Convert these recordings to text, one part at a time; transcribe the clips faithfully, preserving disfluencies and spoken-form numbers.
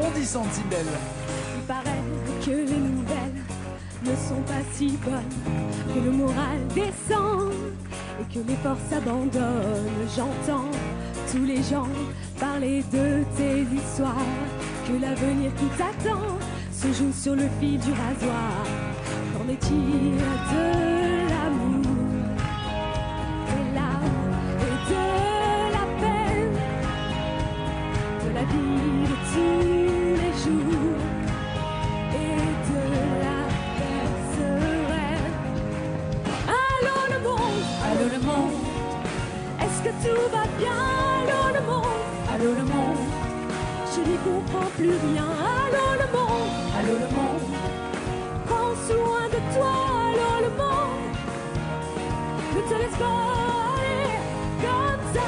rebondissante, Sindel. Il paraît que les nouvelles ne sont pas si bonnes, que le moral descend et que les forces abandonnent. J'entends tous les gens parler de tes histoires, que l'avenir qui t'attend se joue sur le fil du rasoir. Qu'en est-il de l'amour, des larmes et de la peine, de la vie de tous les jours et de la paix sereine? Allô le monde, allô le monde, est-ce que tout va bien? Allô le monde, allô le monde, je n'y comprends plus rien. Allô le monde, allô le monde, prends soin de toi. Allô le monde, ne te laisse pas aller comme ça.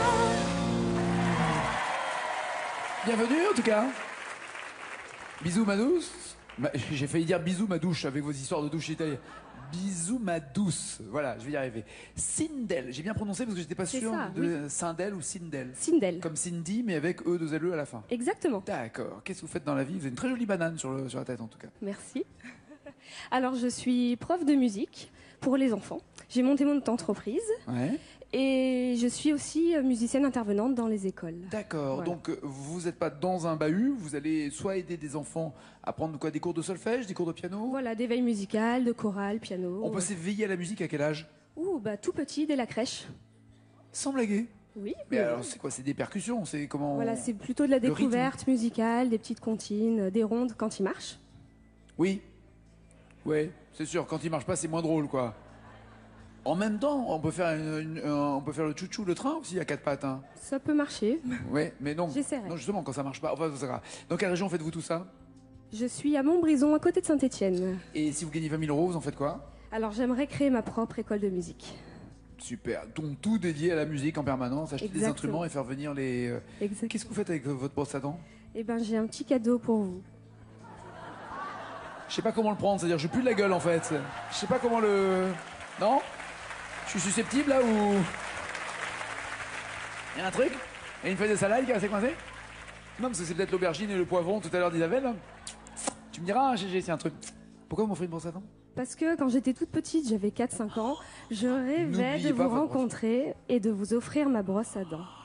Bienvenue en tout cas. Bisous ma douce. Ma- J'ai failli dire bisous ma douche avec vos histoires de douche italienne. Bisous ma douce. Voilà, je vais y arriver. Sindel, j'ai bien prononcé parce que j'étais pas C'est sûr ça, de Sindel ou Sindel. Sindel. Comme Cindy mais avec E deux L E à la fin. Exactement. D'accord. Qu'est-ce que vous faites dans la vie? Vous avez une très jolie banane sur, le, sur la tête en tout cas. Merci. Alors, je suis prof de musique pour les enfants. J'ai monté mon entreprise Ouais. et je suis aussi euh, musicienne intervenante dans les écoles. D'accord. Voilà. Donc euh, vous n'êtes pas dans un bahut, vous allez soit aider des enfants à prendre quoi, des cours de solfège, des cours de piano. Voilà, d'éveil musical, de chorale, piano. On peut s'éveiller à la musique à quel âge? Ouh, bah tout petit, dès la crèche. Sans blaguer. Oui. Mais oui, alors oui. c'est quoi? C'est des percussions? C'est comment? Voilà, c'est plutôt de la Le rythme. découverte musicale, des petites comptines, euh, des rondes quand ils marchent. Oui. Ouais, c'est sûr. Quand il marche pas, c'est moins drôle, quoi. En même temps, on peut faire, une- une- un- on peut faire le chouchou, le train aussi à quatre pattes. Hein. Ça peut marcher. Ouais, mais non. J'essaierai. Non, justement, quand ça marche pas. Enfin, c'est grave. Dans quelle région faites-vous tout ça? Je suis à Montbrison, à côté de Saint-Étienne. Et si vous gagnez vingt mille euros, vous en faites quoi? Alors j'aimerais créer ma propre école de musique. Super. Donc tout dédié à la musique en permanence, acheter des Exactement. instruments et faire venir les. euh, Exact. Qu'est-ce que vous faites avec euh, votre brosse à dents? Eh ben j'ai un petit cadeau pour vous. Je sais pas comment le prendre, c'est-à-dire je pue de la gueule en fait. Je sais pas comment le. Non? Je suis susceptible là ou. Il y a un truc? Il y a une feuille de salade qui est assez coincée? Non, parce que c'est peut-être l'aubergine et le poivron tout à l'heure d'Isabelle. Tu me diras, hein, Gégé, c'est un truc. Pourquoi vous m'offrez une brosse à dents? Parce que quand j'étais toute petite, j'avais quatre cinq ans, je rêvais N'oubliez de pas vous votre brosse. rencontrer et de vous offrir ma brosse à dents.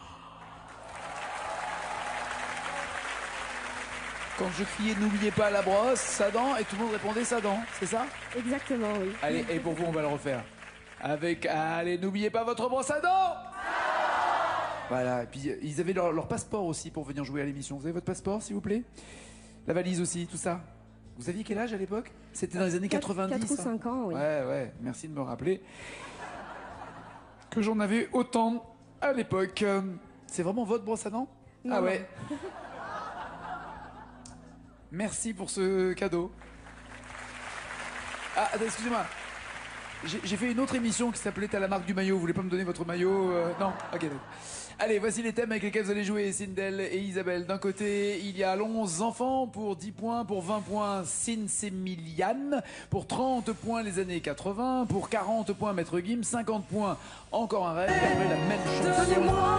Quand je criais n'oubliez pas la brosse, sa dent, et tout le monde répondait sa dent, c'est ça? Exactement, oui. Allez, et pour vous, on va le refaire. Avec, allez, n'oubliez pas votre brosse à dents! Voilà, et puis euh, ils avaient leur, leur passeport aussi pour venir jouer à l'émission. Vous avez votre passeport, s'il vous plaît? La valise aussi, tout ça. Vous aviez quel âge à l'époque? C'était dans les années Quatre- quatre-vingt-dix. quatre ou hein cinq ans, oui. Ouais, ouais, merci de me rappeler que j'en avais autant à l'époque. Euh, C'est vraiment votre brosse à dents? Non, Ah non. ouais. Merci pour ce cadeau. Ah, attends, excusez-moi. J'ai j'ai fait une autre émission qui s'appelait T'as la marque du maillot. Vous voulez pas me donner votre maillot? euh, Non? Ok, d'accord. Allez, voici les thèmes avec lesquels vous allez jouer, Sindel et Isabelle. D'un côté, il y a onze enfants pour dix points, pour vingt points, Sinsemiliane, pour trente points, les années quatre-vingts, pour quarante points, Maître Gims, cinquante points, encore un rêve, et après la même chanson. Donnez-moi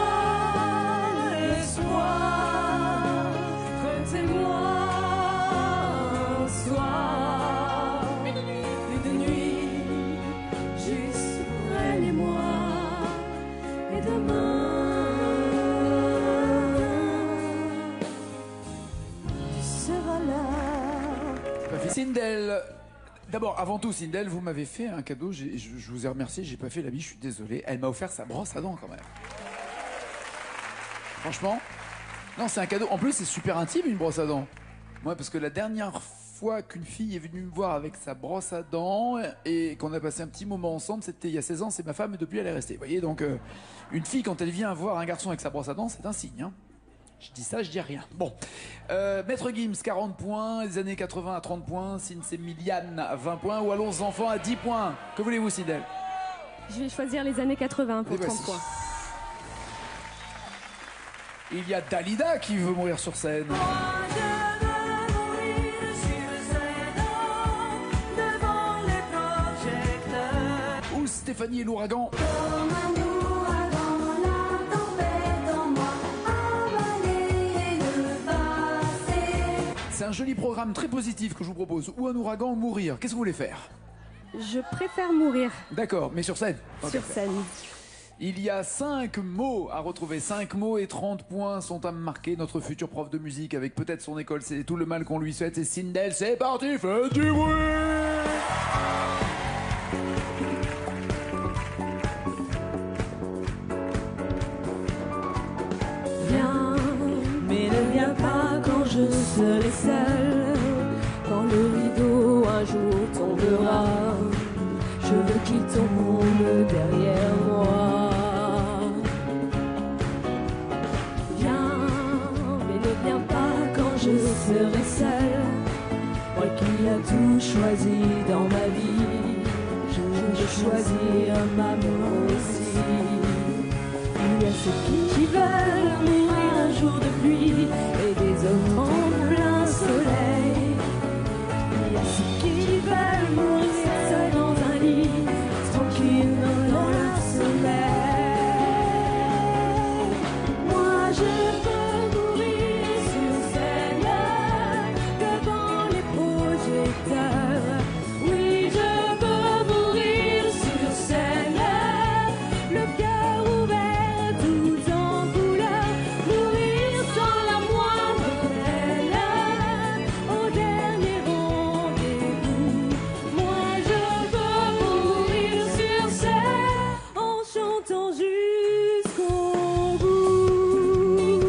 l'espoir, prêtez-moi un soir, et de nuit, juste elle et moi, et demain, tu seras là. Pas fait. Sindel. D'abord, avant tout, Sindel, vous m'avez fait un cadeau. j'ai- Je, je vous ai remercié. J'ai pas fait la bise. Je suis désolé. Elle m'a offert sa brosse à dents quand même. Franchement, non, c'est un cadeau. En plus, c'est super intime une brosse à dents. Moi, parce que la dernière fois qu'une fille est venue me voir avec sa brosse à dents et qu'on a passé un petit moment ensemble, c'était il y a seize ans. C'est ma femme et depuis elle est restée. Vous voyez, donc euh, une fille quand elle vient voir un garçon avec sa brosse à dents, c'est un signe. Hein. Je dis ça, je dis rien. Bon. Euh, Maître Gims, quarante points. Les années quatre-vingts à trente points. Sinsemiliane à vingt points. Ou allons enfants à dix points. Que voulez-vous, Sindel? Je vais choisir les années quatre-vingts pour Et voici. trente points. Il y a Dalida qui veut mourir sur scène. Ou Stéphanie et l'ouragan. un joli programme très positif que je vous propose. Ou un ouragan ou mourir. Qu'est-ce que vous voulez faire? Je préfère mourir. D'accord, mais sur scène. Sur scène. Il y a cinq mots à retrouver, cinq mots et trente points sont à marquer. Notre futur prof de musique avec peut-être son école, c'est tout le mal qu'on lui souhaite, c'est Sindel. C'est parti, faites du bruit! Viens, mais ne viens pas quand je serai seule. Quand le rideau un jour tombera, je veux qu'il tombe derrière moi. Je serai seule, moi qui a tout choisi dans ma vie. Je veux choisir ma mort aussi. Il y a ceux qui veulent mourir un jour de pluie et des autres en plein soleil. Il y a ceux qui veulent mourir seuls dans un lit, tranquille dans leur sommeil. Moi je veux mourir sur scène, devant les projecteurs. Oui, je veux mourir sur scène, le cœur ouvert, tout en couleur. Mourir sans la moindre peine, au dernier rendez-vous. Moi je veux mourir sur scène, en chantant jusqu'au bout.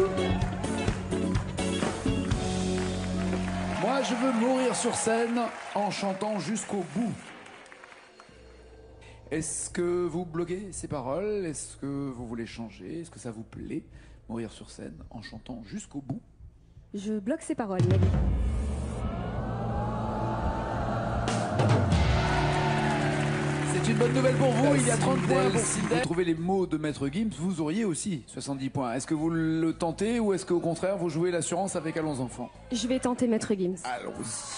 Moi, je veux mourir sur scène en chantant jusqu'au bout. Est-ce que vous bloquez ces paroles? Est-ce que vous voulez changer? Est-ce que ça vous plaît? Mourir sur scène en chantant jusqu'au bout? Je bloque ces paroles, Mali. C'est une bonne nouvelle pour vous, il y a trente points pour Sindel. Si vous trouvez les mots de Maître Gims, vous auriez aussi soixante-dix points. Est-ce que vous le tentez ou est-ce qu'au contraire vous jouez l'assurance avec Allons Enfants? Je vais tenter Maître Gims. Allons-y.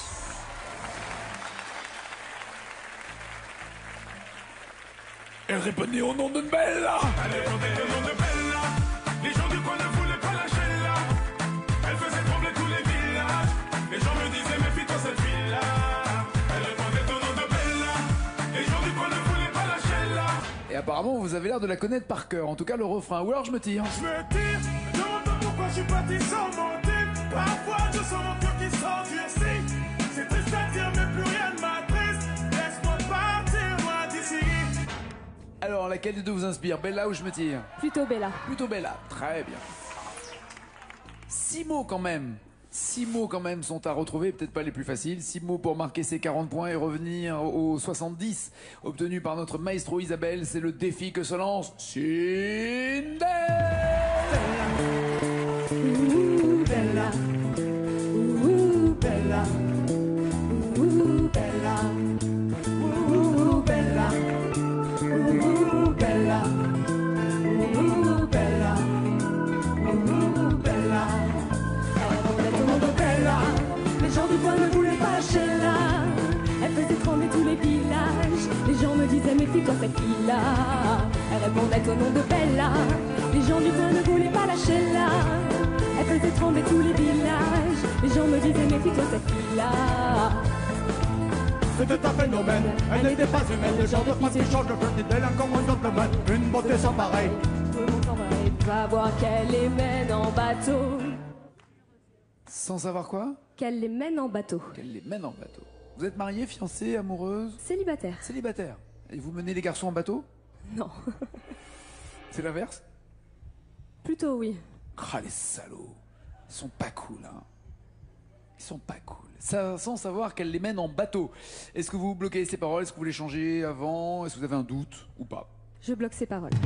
Elle répondait au nom de Bella. Elle répondait au nom de Bella. Les gens du coin ne voulaient pas lâcher là. Elle faisait trembler tous les villages. Les gens me disaient méfie-toi cette fille-là. Elle répondait au nom de Bella. Les gens du coin ne voulaient pas lâcher là. Et apparemment vous avez l'air de la connaître par cœur, en tout cas le refrain. Ou alors je me tire. Je me tire, je me demande pas pourquoi je suis parti sans mentir. Parfois je sens mon cœur qui s'endurcit. C'est triste à dire mais plus rien ne m'attriste. Laisse-moi partir moi d'ici. Alors laquelle des deux vous inspire, Bella ou je me tire? Plutôt Bella. Plutôt Bella, très bien. Six mots quand même. Six mots quand même sont à retrouver, peut-être pas les plus faciles. Six mots pour marquer ces quarante points et revenir aux soixante-dix obtenus par notre maestro Isabelle. C'est le défi que se lance Sindel. Ouh, Bella. Ouh, Bella. Ouh, Bella. Ouh, Bella. Ouh, Bella. Ouh, Bella. Ouh, Bella. Elle répondait au nom de Bella. Les gens du coin ne voulaient pas lâcher là. Elle faisait trembler tous les villages. Les gens me disaient méfie-toi cette fille-là. Elle répondait au nom de Bella. Les gens du coin ne voulaient pas lâcher là. Elle faisait trembler tous les villages. Les gens me disaient méfie-toi cette fille-là. C'était un phénomène, elle n'était pas humaine. Le genre de femme qui change de feu, d'elle encore moins gentleman. Une beauté sans pareil. Tout le monde s'en va et va voir qu'elle les mène en bateau. Sans savoir quoi? Qu'elle les mène en bateau. Qu'elle les mène en bateau. Vous êtes mariée, fiancée, amoureuse? Célibataire. Célibataire. Et vous menez les garçons en bateau? Non. C'est l'inverse? Plutôt oui. Ah les salauds. Ils sont pas cool, hein. Ils sont pas cool. Ça, sans savoir qu'elle les mène en bateau. Est-ce que vous bloquez ces paroles? Est-ce que vous les changez avant? Est-ce que vous avez un doute ou pas? Je bloque ces paroles.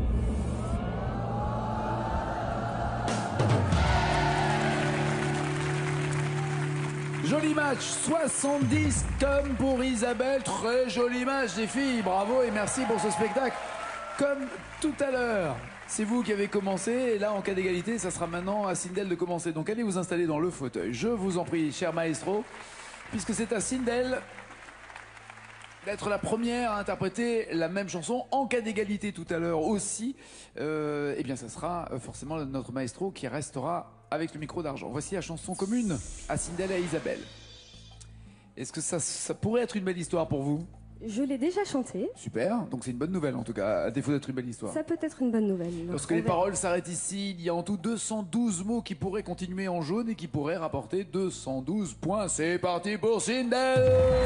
Joli match, soixante-dix comme pour Isabelle. Très joli match des filles, bravo et merci pour ce spectacle. Comme tout à l'heure, c'est vous qui avez commencé et là en cas d'égalité, ça sera maintenant à Sindel de commencer. Donc allez vous installer dans le fauteuil, je vous en prie, cher maestro, puisque c'est à Sindel d'être la première à interpréter la même chanson en cas d'égalité tout à l'heure aussi. Euh, eh bien, ça sera forcément notre maestro qui restera avec le micro d'argent. Voici la chanson commune à Sindel et à Isabelle. Est-ce que ça, ça pourrait être une belle histoire pour vous? Je l'ai déjà chanté. Super, donc c'est une bonne nouvelle en tout cas, à défaut d'être une belle histoire. Ça peut être une bonne nouvelle. Lorsque On les verra. paroles s'arrêtent ici, il y a en tout deux cent douze mots qui pourraient continuer en jaune et qui pourraient rapporter deux cent douze points. C'est parti pour Sindel.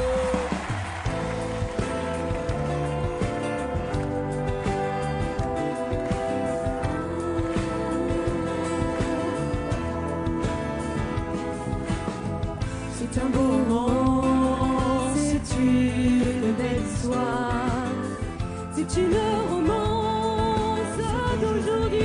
C'est un beau moment, c'est une belle histoire, c'est une romance d'aujourd'hui.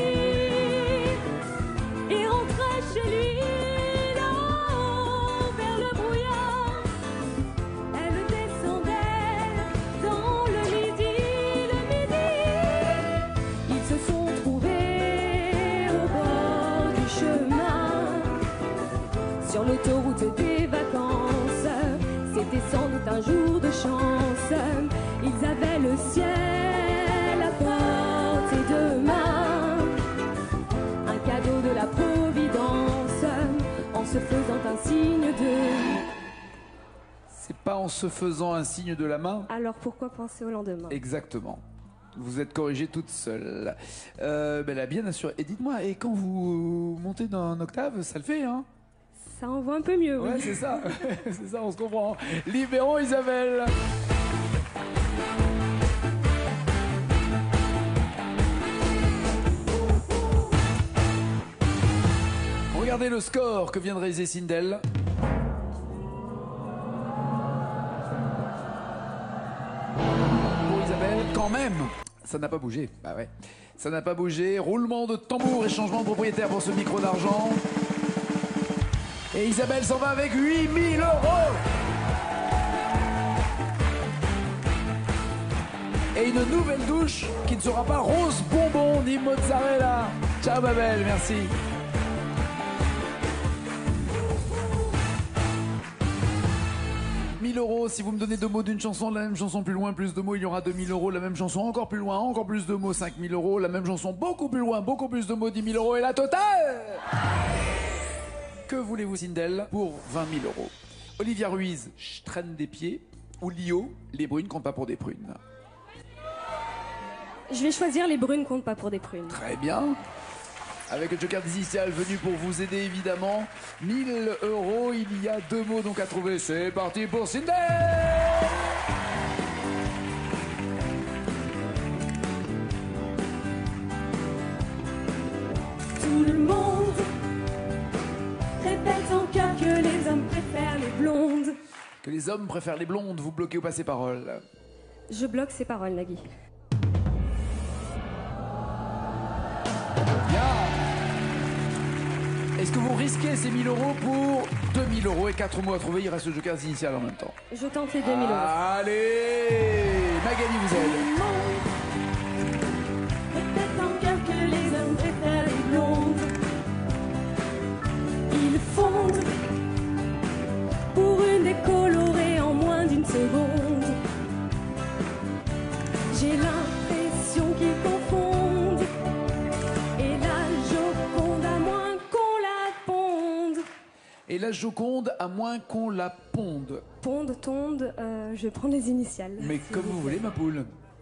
Et rentrer chez lui, là-haut, vers le brouillard, elle descendait dans le midi, le midi. Ils se sont trouvés au bord du chemin, sur l'autoroute des vacances. C'était sans doute un jour de chance. Ils avaient le ciel à portée de main, un cadeau de la Providence, en se faisant un signe de... C'est pas en se faisant un signe de la main? Alors pourquoi penser au lendemain? Exactement. Vous êtes corrigée toute seule. Euh, ben, elle a bien assuré. Et dites-moi, et quand vous montez d'un octave, ça le fait, hein? Ça envoie un peu mieux, oui. Ouais, c'est ça. C'est ça, on se comprend. Libérons Isabelle. Regardez le score que vient de réaliser Sindel. Pour Isabelle, quand même, ça n'a pas bougé. Bah ouais, ça n'a pas bougé. Roulement de tambour et changement de propriétaire pour ce micro d'argent. Et Isabelle s'en va avec huit mille euros. Et une nouvelle douche qui ne sera pas rose bonbon ni mozzarella. Ciao ma belle, merci. mille euros, si vous me donnez deux mots d'une chanson, la même chanson plus loin, plus de mots, il y aura deux mille euros, la même chanson encore plus loin, encore plus de mots, cinq mille euros, la même chanson beaucoup plus loin, beaucoup plus de mots, dix mille euros, et la totale. Que voulez-vous, Sindel, pour vingt mille euros? Olivia Ruiz, je traîne des pieds, ou Lio, les brunes comptent pas pour des prunes. Je vais choisir les brunes comptent pas pour des prunes. Très bien. Avec le joker des initiales venu pour vous aider évidemment. mille euros, il y a deux mots donc à trouver. C'est parti pour Sindel. Tout le monde répète en chœur que les hommes préfèrent les blondes. Que les hommes préfèrent les blondes, vous bloquez au passé-parole. Je bloque ces paroles, Nagui. Bien. Est-ce que vous risquez ces mille euros pour deux mille euros et quatre mots à trouver? Il reste le joker initial en même temps. Je tente les deux mille euros. Allez, Magali vous aide. Répète en chœur que les hommes préfèrent les blondes. Ils fondent pour une décolorée en moins d'une seconde. J'ai l'impression qu'ils confondent. Et la Joconde à moins qu'on la ponde. Et la Joconde, à moins qu'on la ponde. Ponde, tonde, euh, je vais prendre les initiales. Mais s'il comme vous vous plaît. voulez, ma poule.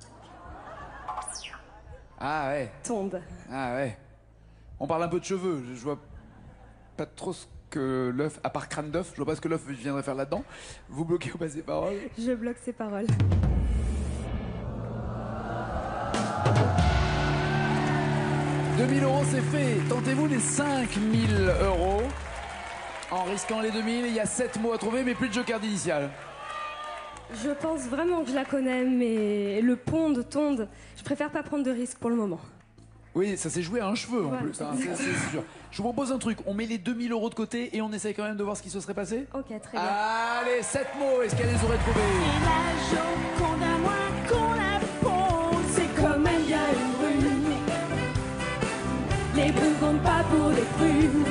Ah ouais, Tonde. ah ouais. On parle un peu de cheveux. Je vois pas trop ce que l'œuf, à part crâne d'œuf, je vois pas ce que l'œuf viendrait faire là-dedans. Vous bloquez au passé-parole. Je bloque ces paroles. deux mille euros, c'est fait. Tentez-vous les cinq mille euros. En risquant les deux mille, il y a sept mots à trouver, mais plus de joker d'initial. Je pense vraiment que je la connais, mais le ponde, tonde, je préfère pas prendre de risques pour le moment. Oui, ça s'est joué à un cheveu en Ouais. plus, hein, c'est- c'est sûr. Je vous propose un truc, on met les deux mille euros de côté et on essaye quand même de voir ce qui se serait passé. Ok, très bien. Allez, sept mots, est-ce qu'elle les aurait trouvés? La Joconde à moins qu'on la ponde, c'est comme elle y a une brune. Les brunes comptent pas pour des prunes.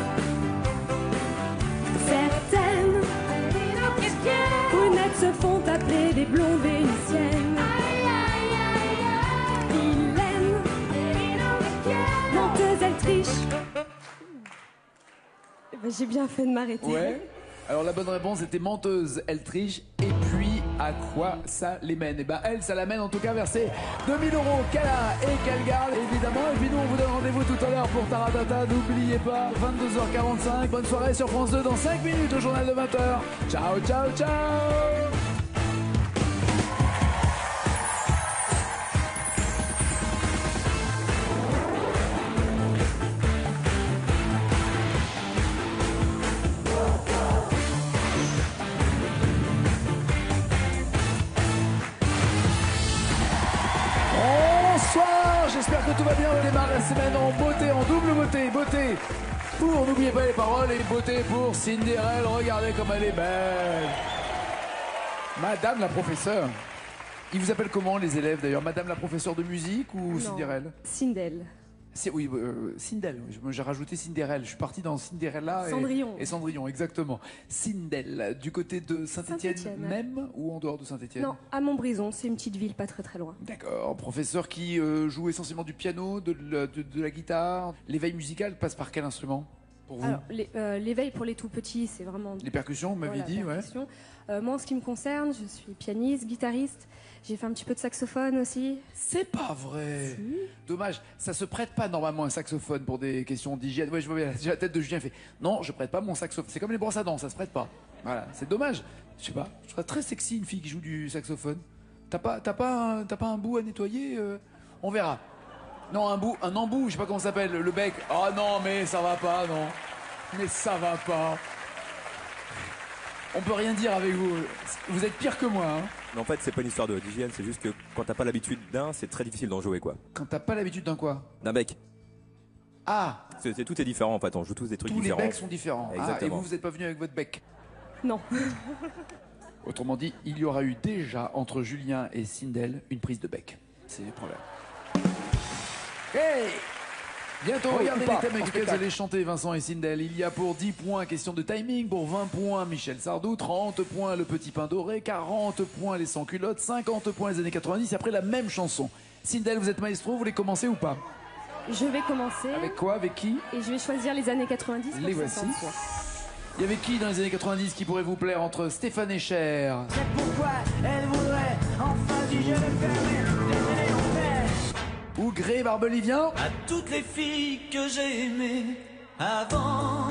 Certaines brunettes se font appeler des blondes vénitiennes. Vilaines, menteuses, elles trichent. Eh ben, j'ai bien fait de m'arrêter. Ouais. Alors la bonne réponse était menteuse, elle triche. Et puis, à quoi ça les mène? Et ben elle, ça la mène en tout cas vers ses deux mille euros qu'elle a et qu'elle garde, évidemment. Et puis nous, on vous donne rendez-vous tout à l'heure pour Taratata. N'oubliez pas, vingt-deux heures quarante-cinq. Bonne soirée sur France deux dans cinq minutes au journal de vingt heures. Ciao, ciao, ciao. Bonsoir, j'espère que tout va bien. On démarre la semaine en beauté, en double beauté. Beauté pour, n'oubliez pas les paroles, et beauté pour Cinderelle. Regardez comme elle est belle. Madame la professeure. Ils vous appellent comment les élèves d'ailleurs? Madame la professeure de musique ou Non. Cinderelle? Cindelle. Si, oui, euh, Cindelle. Moi, j'ai rajouté Cinderelle. Je suis parti dans Cinderella et Cendrillon. et Cendrillon, exactement. Cindelle, du côté de Saint-Étienne Saint-Étienne. même ou en dehors de Saint-Étienne? Non, à Montbrison, c'est une petite ville pas très très loin. D'accord. Professeur qui euh, joue essentiellement du piano, de, la- de- de la guitare. L'éveil musical passe par quel instrument pour vous? Alors, les- euh, l'éveil pour les tout petits, c'est vraiment... Les percussions, vous m'aviez Voilà, dit, ouais. percussion. Euh, moi, en ce qui me concerne, je suis pianiste, guitariste. J'ai fait un petit peu de saxophone aussi. C'est pas vrai. Dommage, ça se prête pas normalement un saxophone pour des questions d'hygiène. Ouais, je vois bien, j'ai la tête de Julien, il fait non, je prête pas mon saxophone. C'est comme les brosses à dents, ça se prête pas. Voilà, c'est dommage. Je sais pas, je trouve ça très sexy une fille qui joue du saxophone. T'as pas, t'as pas, un- t'as pas un bout à nettoyer euh On verra. Non, un bout, un embout, je sais pas comment ça s'appelle, le bec. Oh non, mais ça va pas, non. Mais ça va pas. On peut rien dire avec vous. Vous êtes pire que moi, hein. Mais en fait, c'est pas une histoire de- d'hygiène, c'est juste que quand t'as pas l'habitude d'un, c'est très difficile d'en jouer, quoi. Quand t'as pas l'habitude d'un quoi? D'un bec. Ah, C'est, c'est- tout est différent, en fait. On joue tous des trucs tous les différents. becs sont différents. Ah, et Exactement. vous, vous êtes pas venu avec votre bec. Non. Autrement dit, il y aura eu déjà entre Julien et Cindelle une prise de bec. C'est le problème. Hey! Bientôt, Oui, regardez ou les pas, thèmes avec en lesquels vous spectacle. allez chanter, Vincent et Cindelle. Il y a pour dix points question de timing, pour vingt points Michel Sardou, trente points Le Petit Pain Doré, quarante points Les Sans Culottes, cinquante points les années quatre-vingt-dix, et après la même chanson. Cindelle, vous êtes maestro, vous voulez commencer ou pas? Je vais commencer Avec quoi? Avec qui? et je vais choisir les années quatre-vingt-dix. pour Les que ça voici. sorte, quoi. Il y avait qui dans les années quatre-vingt-dix qui pourrait vous plaire entre Stéphane et Cher? C'est pourquoi elle voudrait enfin si je le permets déjeuner en paix Ou Gré Barbelivien? à toutes les filles que j'ai aimées avant,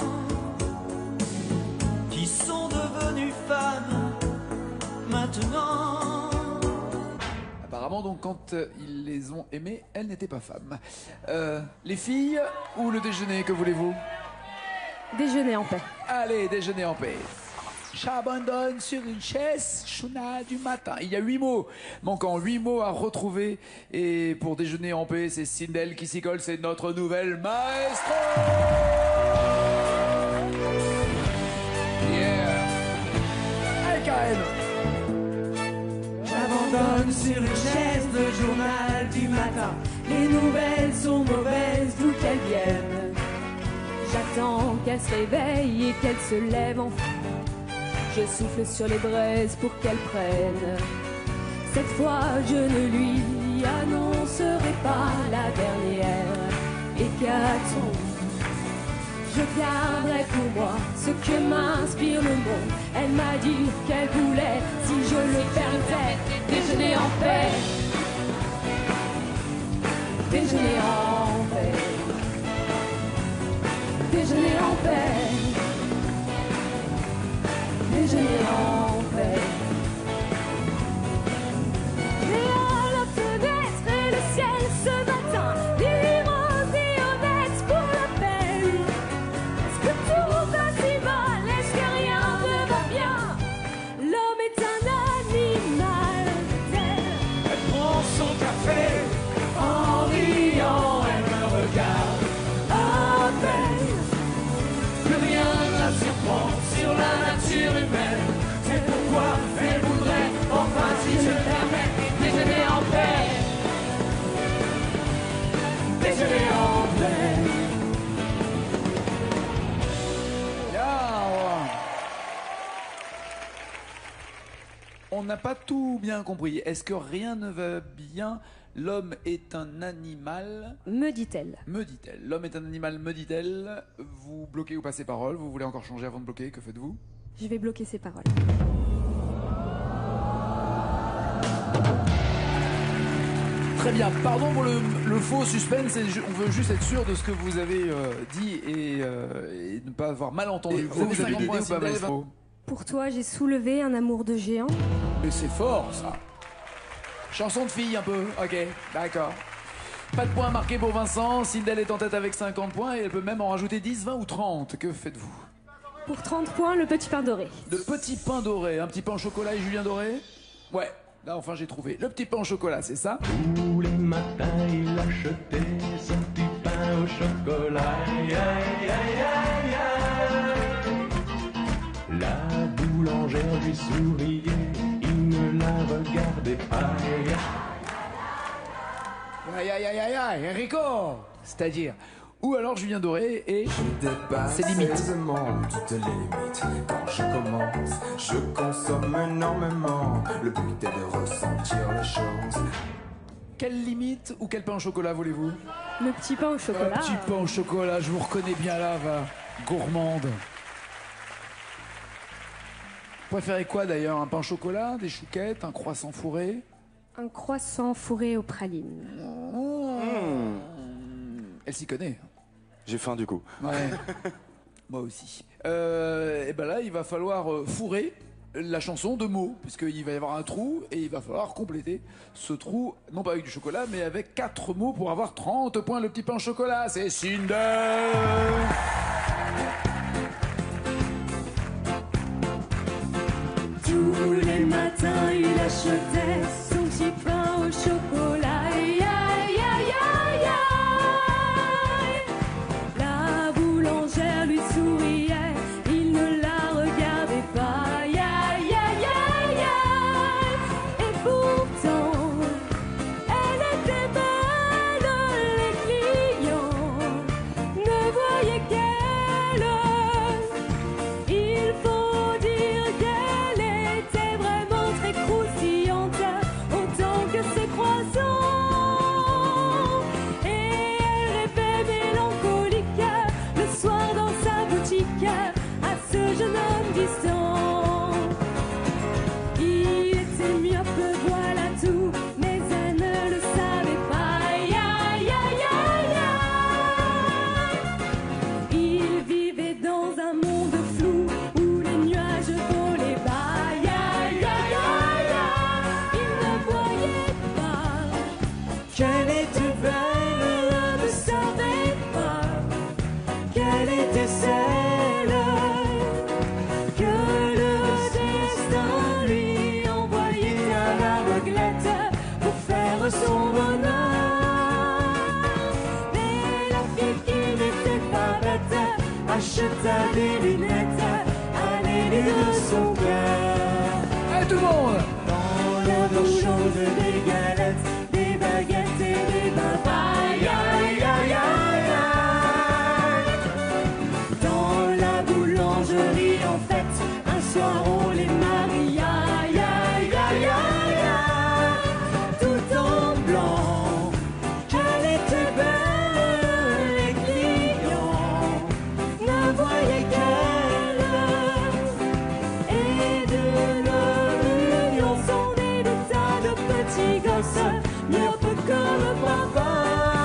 qui sont devenues femmes maintenant. Apparemment, donc, quand euh, ils les ont aimées, elles n'étaient pas femmes. Euh, les filles ou le déjeuner, que voulez-vous? Déjeuner en paix. Allez, déjeuner en paix. J'abandonne sur une chaise, chouna du matin. Il y a huit mots, manquant huit mots à retrouver. Et pour déjeuner en paix, c'est Cindelle qui s'y colle, c'est notre nouvelle maestro. Yeah. Allez, Karen. J'abandonne sur une chaise le journal du matin. Les nouvelles sont mauvaises d'où qu'elles viennent. J'attends qu'elle se réveille et qu'elle se lève enfin. Je souffle sur les braises pour qu'elle prenne. Cette fois, je ne lui annoncerai pas la dernière hécatombe. Je garderai pour moi ce que m'inspire le monde. Elle m'a dit qu'elle voulait, si je le permettais, déjeuner en paix. Déjeuner en paix. Déjeuner en paix. Déjeuner en paix. Et à la fenêtre et le ciel ce matin, des roses et honnêtes pour la peine. Est-ce que tout va si mal? Est-ce que rien ne va bien? L'homme est un animal tel. Elle prend son café en riant, elle me regarde à peine. Plus rien on n'a pas tout bien compris. Est-ce que rien ne va bien? L'homme est un animal, Me dit-elle. me dit-elle. L'homme est un animal, me dit-elle. Vous bloquez ou passez parole? Vous voulez encore changer avant de bloquer? Que faites-vous? Je vais bloquer ses paroles. Très bien, pardon pour le, le faux suspense, et je- on veut juste être sûr de ce que vous avez euh, dit et, euh, et ne pas avoir mal entendu. Vous avez cinquante points ou pas, Maestro? Pour toi, j'ai soulevé un amour de géant. Mais c'est fort, ça. Chanson de fille, un peu. Ok, d'accord. Pas de points marqués pour Vincent. Sindel est en tête avec cinquante points et elle peut même en rajouter dix, vingt ou trente. Que faites-vous? Pour trente points, le petit pain doré. Le petit pain doré. Un petit pain au chocolat et Julien Doré? Ouais, là enfin j'ai trouvé. Le petit pain au chocolat, c'est ça? Tous les matins, il achetait son petit pain au chocolat. Aïe, aïe, aïe, aïe, aïe. La boulangère lui souriait, il ne la regardait pas. Aïe, Aïe aïe aïe aïe aïe, Enrico. C'est-à-dire. Ou alors Julien Doré et ses limites. aisément toutes les limites. Quand je commence, je consomme énormément. Le but est de ressentir les choses. Quelle limite ou quel pain au chocolat voulez-vous? Le petit pain au chocolat. Un petit pain au chocolat, je vous reconnais bien là, va. Gourmande. Vous préférez quoi d'ailleurs? Un pain au chocolat, des chouquettes, un croissant fourré? Un croissant fourré aux pralines. Elle s'y connaît. J'ai faim du coup. Ouais. Moi aussi. Euh, et ben là, il va falloir euh, fourrer la chanson de mots, puisqu'il va y avoir un trou et il va falloir compléter ce trou, non pas avec du chocolat, mais avec quatre mots pour avoir trente points. Le petit pain au chocolat, c'est Sindel. Tous les matins, il achetait son petit pain au chocolat. Aïe, aïe, aïe, aïe, aïe. La boulangère lui souriait, il ne la regardait pas. Aïe, aïe, aïe, aïe, aïe. Et pourtant, elle était belle, les clients ne voyaient qu'elle. Il faut dire qu'elle était vraiment très croustillante, autant que ses croissants. Et elle rêvait mélancolique le soir dans sa boutique à ce jeune homme distant. Il était myope, voilà tout, mais elle ne le savait pas. Aïe, aïe, aïe, aïe, aïe. Il vivait dans un monde flou où les nuages volaient bas. Aïe, aïe, aïe, aïe, aïe. Il ne voyait pas qu'elle était belle, ne savait pas qu'elle était celle que le destin lui envoyait à l'aveuglette pour faire son bonheur. Mais la fille qui n'était pas bête acheta des lunettes à l'élite de son cœur. Allez tout le monde. Dans le bouchon de des galettes, des baguettes et des babas. Aïe, aïe, aïe, aïe, aïe. Dans la boulangerie, en fait, un soir on les marie. Aïe, aïe, aïe, aïe, aïe. Tout en blanc, qu'elle était belle, les clients ne voyaient qu'elle. Et de leur union sont nés des tas de petits gosses, myopes comme papa.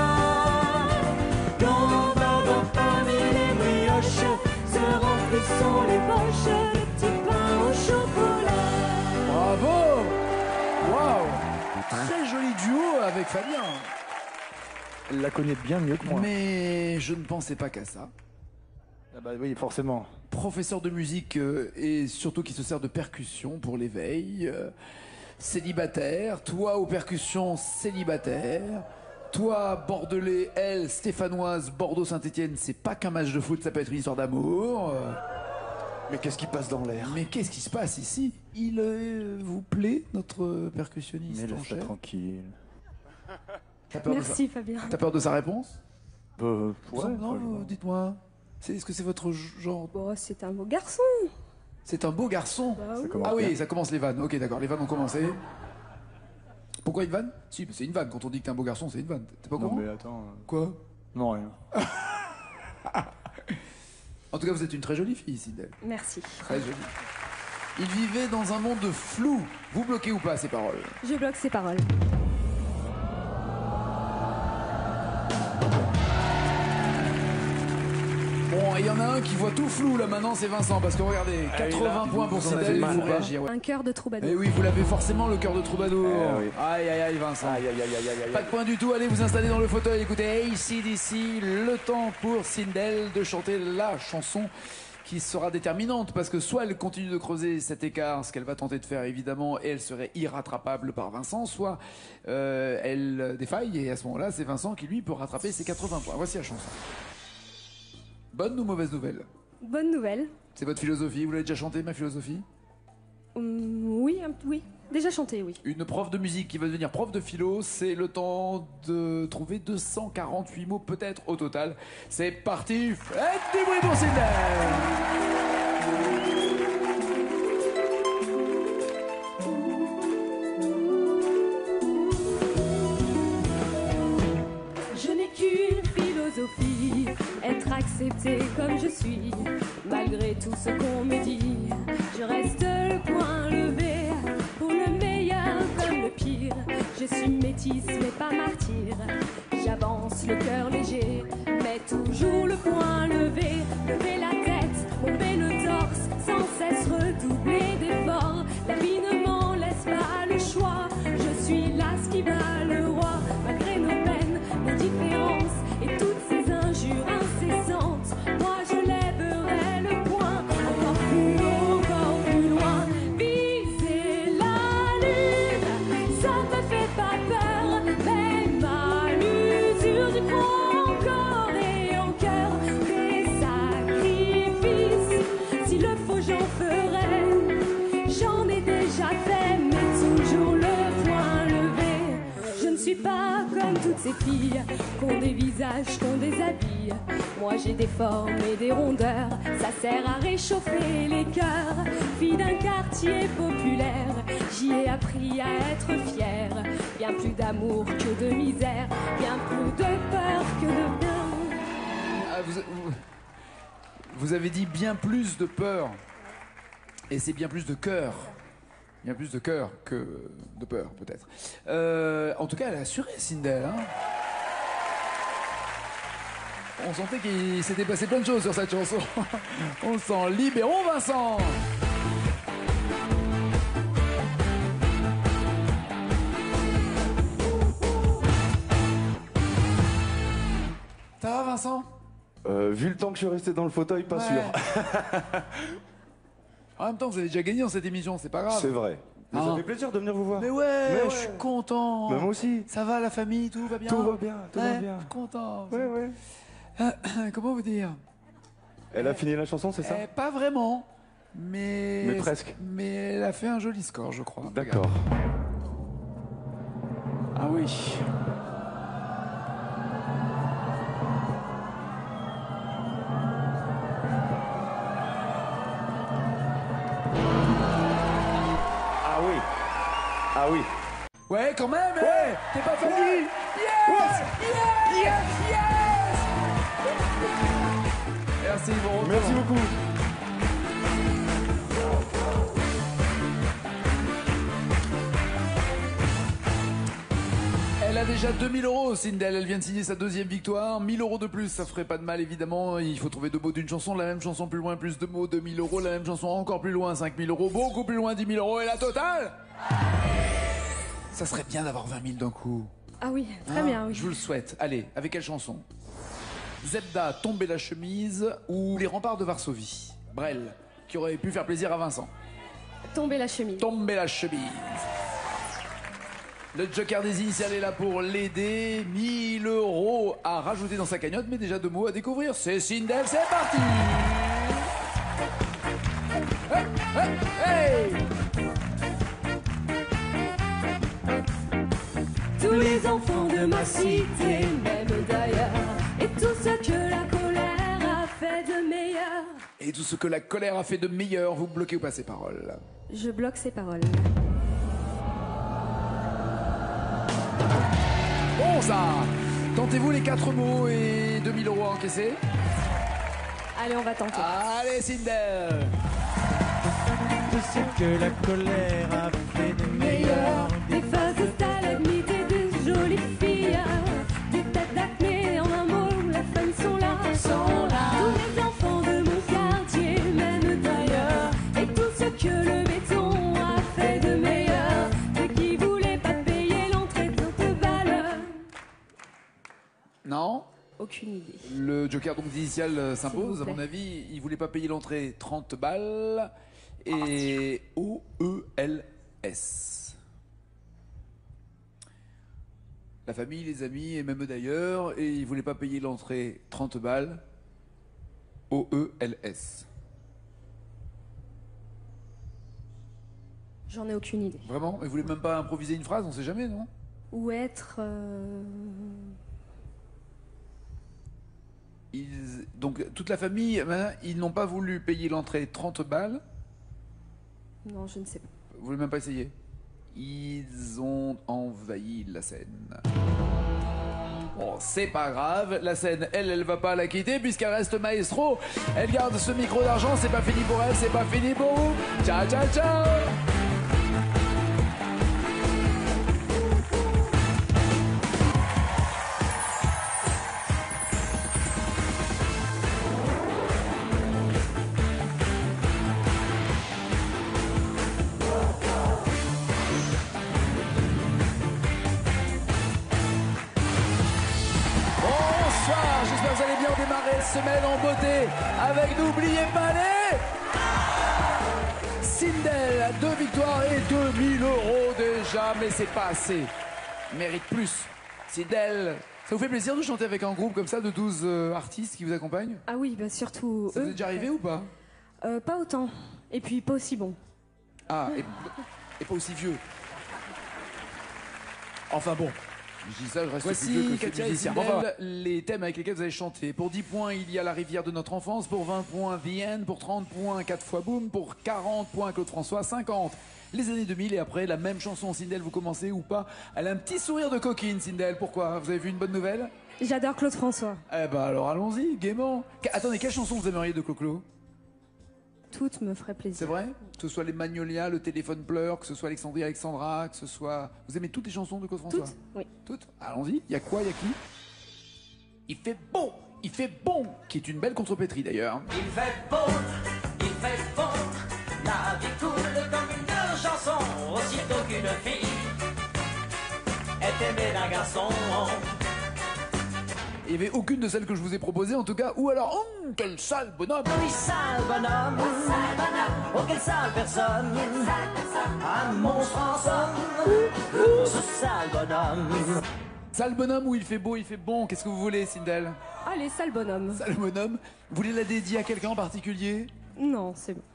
Quand va parmi les brioches, se remplissant les poches, le petit pain au chocolat. Bravo. Waouh. Très joli duo avec Fabien. Elle la connaît bien mieux que moi. Mais je ne pensais pas qu'à ça. Ah bah oui, forcément. Professeur de musique euh, et surtout qui se sert de percussion pour l'éveil. euh, célibataire. Toi aux percussions, célibataire. Toi, Bordelais, elle, Stéphanoise, Bordeaux-Saint-Etienne, c'est pas qu'un match de foot, ça peut être une histoire d'amour. euh. Mais qu'est-ce qui passe dans l'air? Mais qu'est-ce qui se passe ici? Il euh, vous plaît, notre percussionniste Mais en laisse-la chef? tranquille. T'as peur, de sa... Merci Fabien. T'as peur de sa réponse? Bah, ouais, Non, franchement. dites-moi. C'est- Est-ce que c'est votre genre? Bon, c'est un beau garçon. C'est un beau garçon. Bah oui. commence Ah oui, bien. ça commence les vannes. Ok, d'accord, les vannes ont commencé. Pourquoi une vanne? Si, c'est une vanne. Quand on dit que t'es un beau garçon, c'est une vanne. T'es pas au Non, courant? mais attends. euh, Quoi? Non, rien. En tout cas, vous êtes une très jolie fille, Sindel. Merci. Très jolie. Il vivait dans un monde flou. Vous bloquez ou pas ces paroles? Je bloque ces paroles. Bon, il y en a un qui voit tout flou là maintenant, c'est Vincent. Parce que regardez, Ah, quatre-vingts il a- points pour vous en avez Sindel, il mal, faut hein. réagir. Ouais. Un cœur de troubadour. Eh oui, vous l'avez forcément, le cœur de troubadour. Eh oui. Aïe, aïe, aïe, Vincent. Aïe, aïe, aïe, aïe, aïe, aïe. Pas de point du tout, allez vous installer dans le fauteuil, écoutez A C D C, le temps pour Sindel de chanter la chanson qui sera déterminante, parce que soit elle continue de creuser cet écart, ce qu'elle va tenter de faire évidemment, et elle serait irrattrapable par Vincent, soit euh, elle défaille, et à ce moment-là, c'est Vincent qui lui peut rattraper ses quatre-vingts points. Voici la chanson. Bonne ou mauvaise nouvelle? Bonne nouvelle. C'est votre philosophie, vous l'avez déjà chanté, ma philosophie? Hum, oui, un- oui. Déjà chanté, oui. Une prof de musique qui va devenir prof de philo, c'est le temps de trouver deux cent quarante-huit mots peut-être au total. C'est parti, faites du bruit pour Sindel. Je n'ai qu'une philosophie, être accepté comme je suis. Malgré tout ce qu'on me dit, je reste le poing levé. Pour le meilleur comme le pire, je suis métisse mais pas martyr. J'avance le cœur léger, mais toujours le poing levé. Lever la tête, bomber le torse, sans cesse redoubler d'efforts. La vie ne m'en laisse pas le choix, je suis là ce qui bat le roi. Malgré nos peines, nos différences et toutes ces injures incessantes, moi je lèverai le poing, encore plus haut, encore plus loin. Viser la lune, ça me fait pas peur, même à l'usure du front, encore et en cœur, des sacrifices. Si le faut, j'en ferai, j'en ai déjà fait, mais toujours le poing levé. Je ne suis pas comme toutes ces filles qu'ont des visages, qu'ont des habits. Moi j'ai des formes et des rondeurs, ça sert à réchauffer les cœurs. Fille d'un quartier populaire, j'y ai appris à être fière. Bien plus d'amour que de misère, bien plus de peur que de bien. Ah, vous, vous- vous avez dit bien plus de peur. Et c'est bien plus de cœur. Bien plus de cœur que de peur, peut-être. Euh, en tout cas, elle a assuré, Sindel. Hein. On sentait qu'il s'était passé plein de choses sur cette chanson. On sent libérons Vincent. Ça va, Vincent? Euh, vu le temps que je suis resté dans le fauteuil, pas Ouais. sûr. En même temps, vous avez déjà gagné dans cette émission, c'est pas grave. C'est vrai. Mais Ah. ça fait plaisir de venir vous voir. Mais ouais, Mais ouais. je suis content. Mais moi aussi. Ça va, la famille, tout va bien? Tout va bien, tout va Ouais, bien. Je suis content. Ouais, ouais. Euh, comment vous dire? Elle a fini la chanson, c'est ça? Eh, pas vraiment, mais... Mais presque. Mais elle a fait un joli score, je crois. D'accord. Ah oui. Ah oui. Ah oui. Ouais, quand même, eh, t'es pas fini. Yes, yes, yes, yes. Merci, bon retour. Merci beaucoup. Elle a déjà deux mille euros, Sindel. Elle vient de signer sa deuxième victoire. mille euros de plus, ça ferait pas de mal, évidemment. Il faut trouver deux mots d'une chanson. La même chanson plus loin, plus deux mots, deux mille euros. La même chanson encore plus loin, cinq mille euros. Beaucoup plus loin, dix mille euros. Et la totale? Ça serait bien d'avoir vingt mille d'un coup. Ah oui, très Hein, bien, oui. Je vous le souhaite. Allez, avec quelle chanson? Zebda, Tomber la chemise ou Les remparts de Varsovie? Brel, qui aurait pu faire plaisir à Vincent. Tomber la chemise. Tomber la chemise. Le Joker des initiales est là pour l'aider. mille euros à rajouter dans sa cagnotte, mais déjà deux mots à découvrir. C'est Sindel, c'est parti. Hey, hey, hey. Tous les enfants de ma cité m'aiment d'ailleurs, et tout ce que la colère a fait de meilleur. Et Et tout ce que la colère a fait de meilleur, vous bloquez ou pas ces paroles? Je bloque ces paroles. Bon ça. Tentez-vous les quatre mots et deux mille euros à encaisser. Allez, on va tenter. Allez, Sindel. De ce que la colère a fait de meilleur. Des faces de stalagmites et de jolies filles. Des têtes d'acné, en un mot, la femme sont là. Sont là. Tous les enfants de mon quartier, même d'ailleurs. Et tout ce que le béton a fait de meilleur. Ceux qui voulaient pas payer l'entrée trente balles. Non. Aucune idée. Le joker donc initial euh, s'impose. S'il À vous mon plaît. avis, il voulait pas payer l'entrée trente balles. Et O E L S. La famille, les amis et même eux d'ailleurs. Et il voulait pas payer l'entrée trente balles. O E L S. J'en ai aucune idée. Vraiment? Il voulait même pas improviser une phrase, on sait jamais, non? Ou être... euh, Ils- Donc toute la famille, hein, ils n'ont pas voulu payer l'entrée trente balles. Non, je ne sais pas. Vous voulez même pas essayer? Ils ont envahi la scène. Bon, c'est pas grave. La scène, elle, elle va pas la quitter puisqu'elle reste maestro. Elle garde ce micro d'argent. C'est pas fini pour elle, c'est pas fini pour vous. Ciao, ciao, ciao. Bonsoir, j'espère que vous allez bien démarrer cette semaine en beauté avec n'oubliez pas les Sindel, deux victoires et deux mille euros déjà, mais c'est pas assez. Mérite plus. Sindel, ça vous fait plaisir de chanter avec un groupe comme ça de douze euh, artistes qui vous accompagnent? Ah oui, bah surtout Ça vous eux. est déjà arrivé ou pas? Euh, Pas autant. Et puis pas aussi bon. Ah, et, et pas aussi vieux. Enfin bon. Je dis ça, je reste plus vieux Voici que Katia ces et musiciens. Sindel. Enfin, les thèmes avec lesquels vous allez chanter. Pour dix points, il y a La rivière de notre enfance. Pour vingt points, Vienne. Pour trente points, quatre fois Boom. Pour quarante points, Claude François. cinquante, les années deux mille. Et après, la même chanson. Sindel, vous commencez ou pas? Elle a un petit sourire de coquine, Sindel. Pourquoi? Vous avez vu une bonne nouvelle? J'adore Claude François. Eh ben alors, allons-y, gaiement. Qu- Attendez, quelle chanson vous aimeriez de Clo-Clo? Toutes me feraient plaisir. C'est vrai? Que ce soit les Magnolias, le téléphone pleure, que ce soit Alexandrie Alexandra, que ce soit... Vous aimez toutes les chansons de Claude François? Toutes? Oui. Toutes? Allons-y. Il y a quoi? Il y a qui? Il fait bon! Il fait bon! Qui est une belle contrepétrie d'ailleurs. Il fait beau, il fait beau, la vie coule comme une chanson, aussitôt qu'une fille est aimée d'un garçon. Il n'y avait aucune de celles que je vous ai proposées en tout cas. Ou alors, hum, quel sale bonhomme! Oui, sale bonhomme, oh quelle sale personne, un monstre en somme, ce sale bonhomme. Sale bonhomme où il fait beau, il fait bon. Qu'est-ce que vous voulez, Sindel? Allez, sale bonhomme. Sale bonhomme. Vous voulez la dédier à quelqu'un en particulier? Non, c'est bon.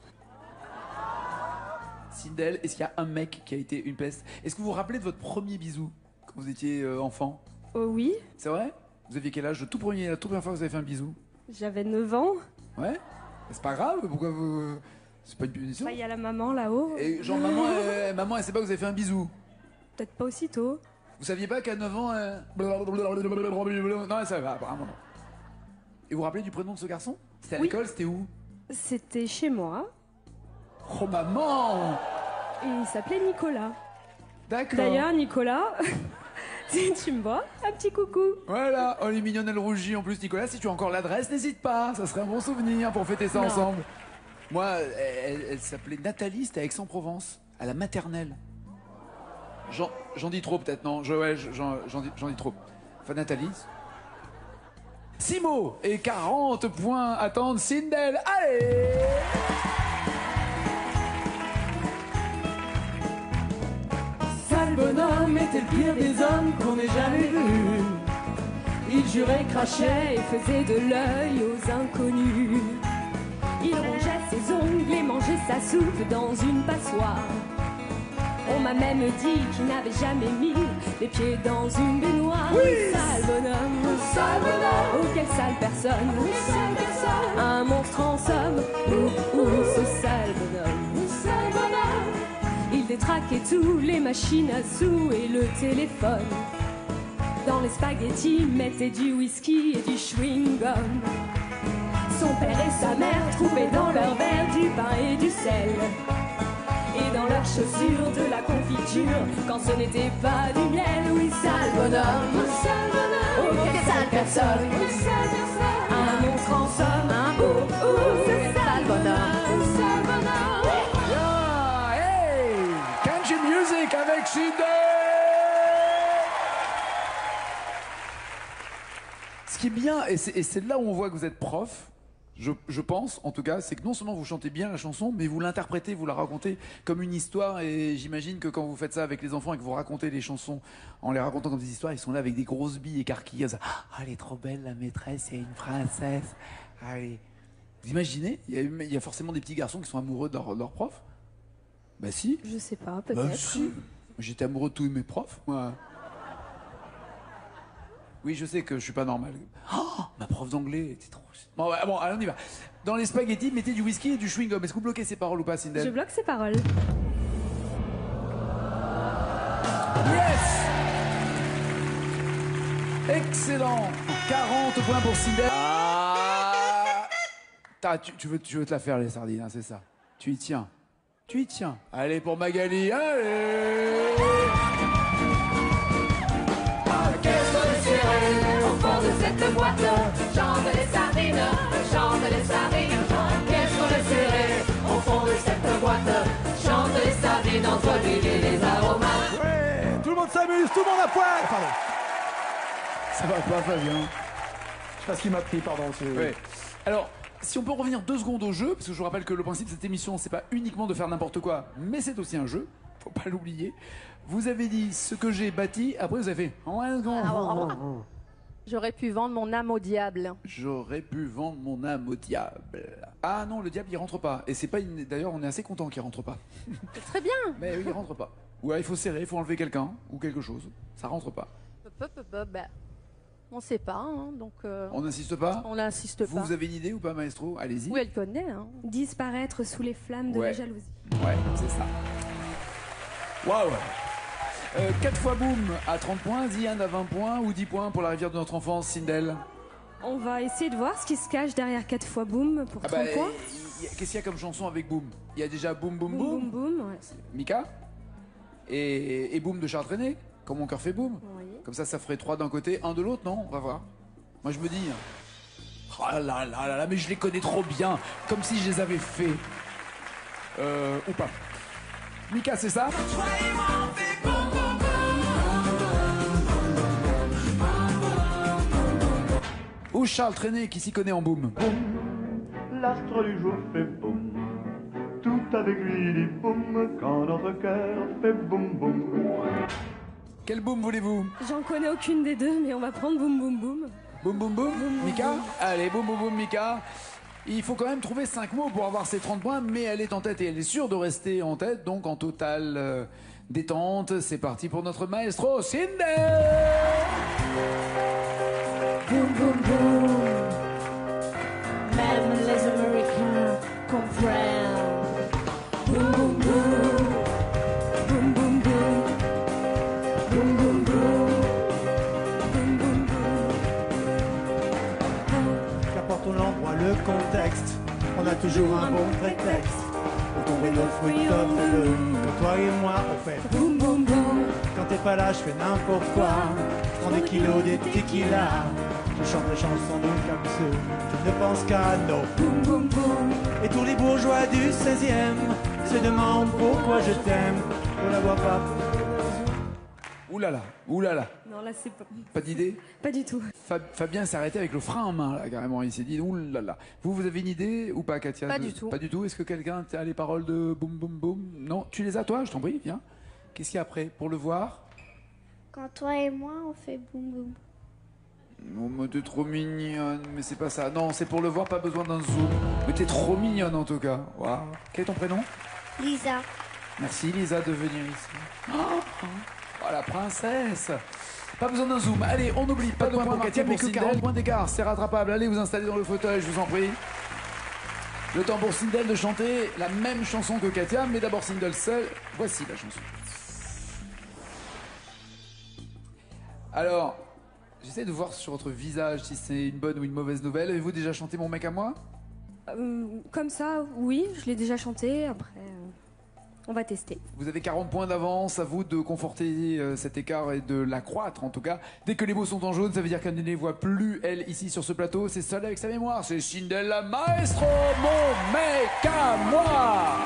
Sindel, est-ce qu'il y a un mec qui a été une peste? Est-ce que vous vous rappelez de votre premier bisou quand vous étiez euh, enfant? Oh oui, C'est vrai? Vous aviez quel âge? Le tout premier, la toute première fois que vous avez fait un bisou? j'avais neuf ans. Ouais? C'est pas grave, pourquoi vous... C'est pas une punition? Bah, il y a la maman là-haut. Et genre, maman, elle, maman, elle sait pas que vous avez fait un bisou. Peut-être pas aussitôt. Vous saviez pas qu'à neuf ans, elle... Non, elle savait pas, apparemment. Et vous vous rappelez du prénom de ce garçon? C'était à Oui. l'école, c'était où? C'était chez moi. Oh, maman! Et il s'appelait Nicolas. D'accord. D'ailleurs, Nicolas, si tu me vois, un petit coucou. Voilà, oh, elle est mignonne, elle rougit. En plus, Nicolas, si tu as encore l'adresse, n'hésite pas. Ça serait un bon souvenir pour fêter ça Non. ensemble. Moi, elle, elle s'appelait Nathalie, c'était à Aix-en-Provence, à la maternelle. J'en j'en dis trop, peut-être, non? Je, ouais, j'en j'en dis, j'en dis trop. Enfin, Nathalie. Six mots et quarante points attendent Sindel. Allez! Sale bonhomme était le pire des hommes qu'on ait jamais vu. Il jurait, crachait Et faisait de l'œil aux inconnus. Il rongeait ses ongles et mangeait sa soupe dans une passoire. On m'a même dit qu'il n'avait jamais mis les pieds dans une baignoire. Oui. Sale bonhomme, sale bonhomme. Oh, quelle sale personne, sale personne. Un monstre en somme. Ouh, ouh, ce sale bonhomme, sale bonhomme. Il détraquait tous les machines à sous et le téléphone. Dans les spaghettis, mettait du whisky et du chewing-gum. Son père et sa mère trouvaient dans leur verre du pain et du sel. Et dans leurs chaussures de la confiture, quand ce n'était pas du miel. Oui, sale bonhomme, sale bonhomme. Oh, quelle sale personne, sale personne. Un monstre en somme, un oh, oh, ce sale bonhomme, sale bonhomme. Yeah, hey, Country Music avec Cindy. Ce qui est bien, et c'est, et c'est là où on voit que vous êtes prof, je, je pense, en tout cas, c'est que non seulement vous chantez bien la chanson, mais vous l'interprétez, vous la racontez comme une histoire. Et j'imagine que quand vous faites ça avec les enfants et que vous racontez les chansons en les racontant comme des histoires, ils sont là avec des grosses billes écarquillées. Ah, elle est trop belle, la maîtresse, c'est une princesse. Allez. Vous imaginez, il y, a, il y a forcément des petits garçons qui sont amoureux de leur, de leur prof. Bah si. Je sais pas, Bah peut-être. si. J'étais amoureux de tous mes profs, moi. Oui, je sais que je suis pas normal. Oh, ma prof d'anglais, c'est trop... Bon, ouais, bon, allez, on y va. Dans les spaghettis, mettez du whisky et du chewing-gum. Est-ce que vous bloquez ces paroles ou pas, Sindel? Je bloque ces paroles. Yes! Excellent. quarante points pour Sindel. Ah. T'as- tu, tu veux, tu veux te la faire, les sardines, hein, c'est ça. Tu y tiens. Tu y tiens. Allez, pour Magali, allez! Qu'est-ce qu'on est serré au fond de cette boîte? Chante les sardines, chante les sardines. Qu'est-ce qu'on est serré au fond de cette boîte? Chante les sardines entre l'huile et les aromates. Ouais, tout le monde s'amuse, tout le monde à poil. Pardon. Ça va pas, Fabien? Je sais pas ce qui m'a pris, pardon. c'est- Ouais. Alors, si on peut revenir deux secondes au jeu, parce que je vous rappelle que le principe de cette émission, c'est pas uniquement de faire n'importe quoi, mais c'est aussi un jeu. Faut pas l'oublier. Vous avez dit ce que j'ai bâti, après vous avez fait. J'aurais pu vendre mon âme au diable. J'aurais pu vendre mon âme au diable. Ah non, le diable il rentre pas. Et c'est pas une... D'ailleurs, on est assez content qu'il rentre pas. C'est très bien. Mais oui, il rentre pas. Ou alors il faut serrer, il faut enlever quelqu'un ou quelque chose. Ça rentre pas. Peu, peu, peu, ben, on sait pas, hein, donc euh, On n'insiste pas. on n'insiste Vous, pas. vous avez une idée ou pas, maestro? Allez-y. Oui, elle connaît. Hein. Disparaître sous les flammes de Ouais. la jalousie. Ouais, c'est ça. Waouh. Euh, quatre fois boum à trente points, Ziane à vingt points ou dix points pour la rivière de notre enfance, Sindel. On va essayer de voir ce qui se cache derrière quatre fois boum pour Ah trente bah, points. il y a- qu'est-ce qu'il y a comme chanson avec boum? Il y a déjà boum boum Boum boum, boum boum. Ouais. Mika et, et boum de Charles Trenet, comme mon cœur fait boum. Oui. Comme ça, ça ferait trois d'un côté, un de l'autre, non? On va voir. Moi, je me dis. Oh là là là là, mais je les connais trop bien, comme si je les avais fait. Euh, ou pas. Mika, c'est ça? Ou Charles Trenet qui s'y connaît en boum. L'astre du jour fait boum. Tout avec lui dit boum. Quand notre cœur fait boum boum. Quel boum voulez-vous? J'en connais aucune des deux, mais on va prendre boum boum boum. Boum boum boum, Mika? Allez, boum boum boum, Mika. Il faut quand même trouver cinq mots pour avoir ces trente points, mais elle est en tête et elle est sûre de rester en tête, donc en totale euh, détente. C'est parti pour notre maestro, Cindy! Boum boum boum. Même les Américains comprennent. Boum boum boum. Boum boum boum. Boum boum boum. Boum boum boum. Qu'apporte l'endroit, le contexte, on a toujours un bon prétexte pour tomber nos fruits comme le que toi et moi on fait. Boum boum boum. Quand t'es pas là, je fais n'importe quoi. Je prends des kilos, des tequila. Je chante des chansons de comme ceux. Je ne pense qu'à nos Boum boum boum. Et tous les bourgeois du seizième se demandent pourquoi je t'aime. Je la vois pas. Ouh là là, ouh là là. Non, là, c'est pas... Pas d'idée? Pas du tout. Fab- Fabien s'est arrêté avec le frein en main, là, carrément. Il s'est dit, ouh là là. Vous, vous avez une idée ou pas, Katia? Pas de- du tout. Pas du tout. Est-ce que quelqu'un a les paroles de boum boum boum? Non, tu les as, toi? Je t'en prie, viens. Qu'est-ce qu'il y a après? Pour le voir? Quand toi et moi, on fait boum boum. Oh, mais t'es trop mignonne, mais c'est pas ça. Non, c'est pour le voir, pas besoin d'un zoom. Mais t'es trop mignonne en tout cas. Waouh. Quel est ton prénom? Lisa. Merci Lisa de venir ici. Oh, oh, la princesse. Pas besoin d'un zoom. Allez, on oublie. Pas de point pour Katia, mais que quarante points d'écart. C'est rattrapable. Allez vous installer dans le fauteuil, je vous en prie. Le temps pour Sindel de chanter la même chanson que Katia, mais d'abord Sindel seul. Voici la chanson. Alors, j'essaie de voir sur votre visage si c'est une bonne ou une mauvaise nouvelle. Avez-vous déjà chanté Mon mec à moi? Euh, comme ça, oui, je l'ai déjà chanté. Après, euh, on va tester. Vous avez quarante points d'avance, à vous de conforter euh, cet écart et de l'accroître en tout cas. Dès que les mots sont en jaune, ça veut dire qu'elle ne les voit plus, elle, ici sur ce plateau. C'est seule avec sa mémoire, c'est Sindel la maestro, Mon mec à moi.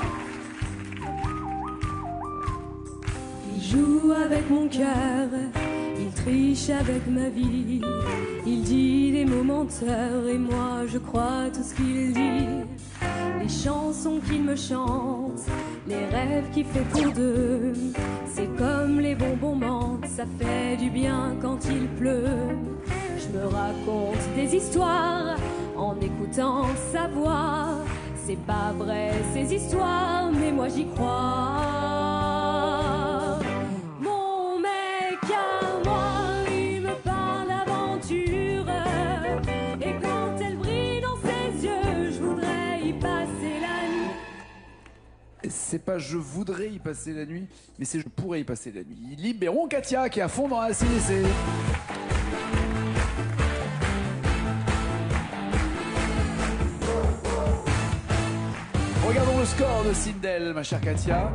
Il joue avec mon cœur, il triche avec ma vie. Il dit des mots menteurs et moi je crois tout ce qu'il dit. Les chansons qu'il me chante, les rêves qu'il fait pour deux, c'est comme les bonbons menthes, ça fait du bien quand il pleut. Je me raconte des histoires en écoutant sa voix. C'est pas vrai ces histoires, mais moi j'y crois. Mon mec à moi, il me parle d'aventure, et quand elle brille dans ses yeux, je voudrais y passer la nuit. C'est pas je voudrais y passer la nuit, mais c'est je pourrais y passer la nuit. Libérons Katia qui est à fond dans la C D C. Regardons le score de Sindel, ma chère Katia.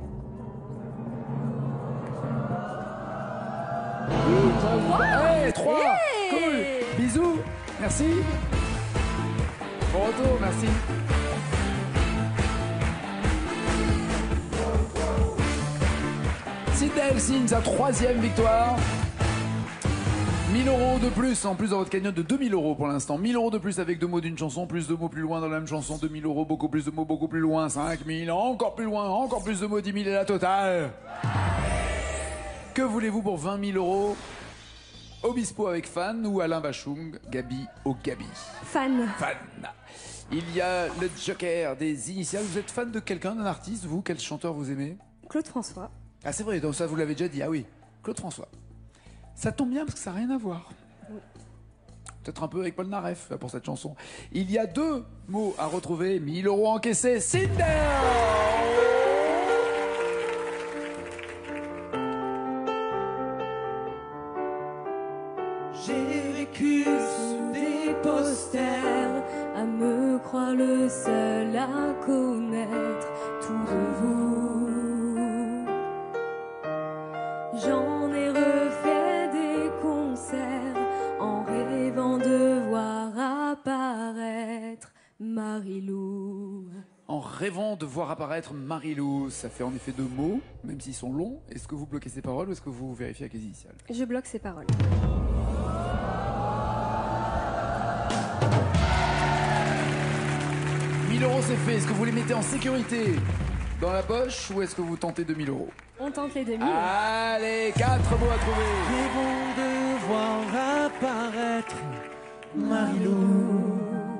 Hey, trois. Hey. Cool. Bisous. Merci. Bon retour, merci. Sindel signe sa troisième victoire. mille euros de plus, en plus dans votre cagnotte de deux mille euros pour l'instant. mille euros de plus avec deux mots d'une chanson, plus de mots plus loin dans la même chanson. deux mille euros, beaucoup plus de mots, beaucoup plus loin. cinq mille, encore plus loin, encore plus de mots, dix mille et la totale. Que voulez-vous pour vingt mille euros? Obispo avec Fan ou Alain Bachung, Gabi au Gabi? Fan. Fan. Il y a le joker des initiales. Vous êtes fan de quelqu'un, d'un artiste, vous? Quel chanteur vous aimez? Claude François. Ah c'est vrai, donc ça vous l'avez déjà dit. Ah oui, Claude François. Ça tombe bien parce que ça n'a rien à voir. Oui. Peut-être un peu avec Paul Naref là, pour cette chanson. Il y a deux mots à retrouver. mille euros encaissés. Sindel. J'ai vécu sous des posters, à me croire le seul à connaître tout de vous. J'en ai refait des concerts en rêvant de voir apparaître Marie-Lou. En rêvant de voir apparaître Marie-Lou, ça fait en effet deux mots, même s'ils sont longs. Est-ce que vous bloquez ces paroles ou est-ce que vous vérifiez avec les initiales? Je bloque ces paroles. mille euros c'est fait. Est-ce que vous les mettez en sécurité dans la poche ou est-ce que vous tentez deux mille euros? On tente les deux mille. Allez, quatre mots à trouver. C'est bon de voir apparaître Marie-Lou.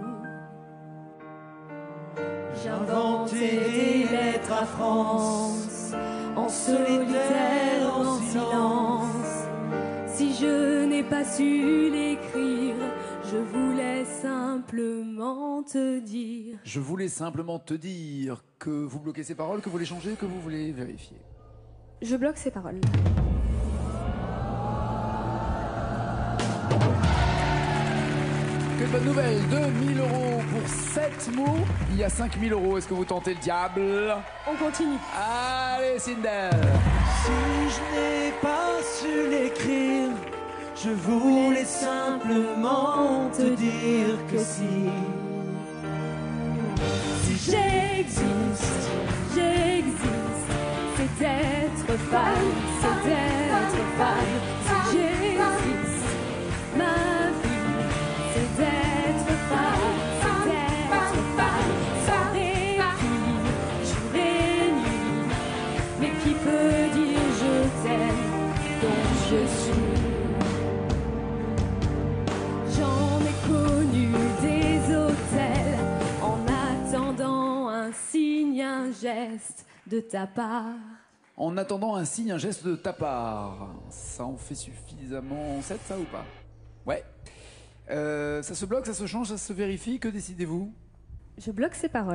J'inventais des lettres à France, en solitaire, en silence. Si je n'ai pas su l'écrire, je voulais simplement te dire. Je voulais simplement te dire que vous bloquez ces paroles, que vous les changez, que vous voulez vérifier. Je bloque ces paroles. Quelle bonne nouvelle, deux mille euros pour sept mots. Il y a cinq mille euros. Est-ce que vous tentez le diable? On continue. Allez, Sindel. Si je n'ai pas su l'écrire, je voulais simplement te dire que si. Si j'existe, j'existe, c'est être fan, c'est être fan. Si j'existe, ma vie, c'est d'être fan, c'est d'être fan. Soir et nuit, jour et nuit, mais qui peut dire je t'aime comme je suis? J'en ai connu des hôtels en attendant un signe signe, un geste de ta part. En attendant un signe, un geste de ta part. Ça en fait suffisamment sept, ça ou pas? Ouais. Euh, ça se bloque, ça se change, ça se vérifie. Que décidez-vous? Je bloque ces paroles.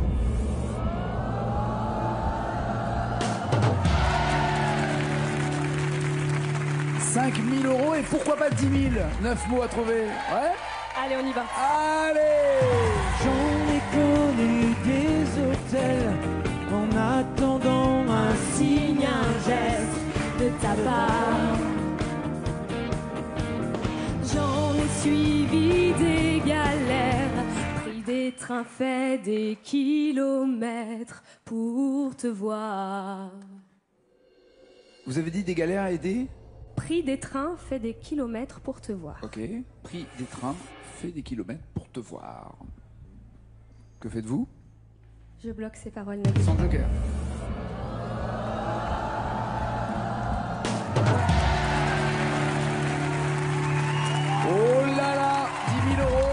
cinq mille euros et pourquoi pas dix mille? neuf mots à trouver. Ouais? Allez, on y va. Allez! J'en ai connu des hôtels en attendant un signe, un geste de ta part. J'en ai suivi des galères, pris des trains, fait des kilomètres pour te voir. Vous avez dit des galères à aider? Pris des trains, fait des kilomètres pour te voir. Ok. Pris des trains, fait des kilomètres pour te voir. Que faites-vous? Je bloque ces paroles, Nabil. Sans joker. Oh là là, dix mille euros.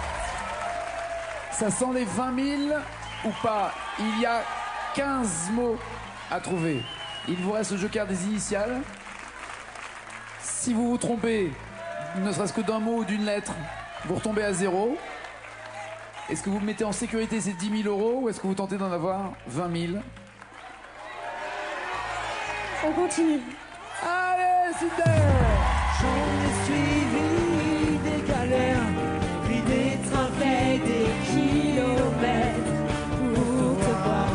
Ça sent les vingt mille ou pas? Il y a quinze mots à trouver. Il vous reste le joker des initiales. Si vous vous trompez, ne serait-ce que d'un mot ou d'une lettre, vous retombez à zéro. Est-ce que vous mettez en sécurité ces dix mille euros ou est-ce que vous tentez d'en avoir vingt mille? On continue. Allez, Sidney! J'en ai suivi des galères, pris des trains, fait des kilomètres pour te voir.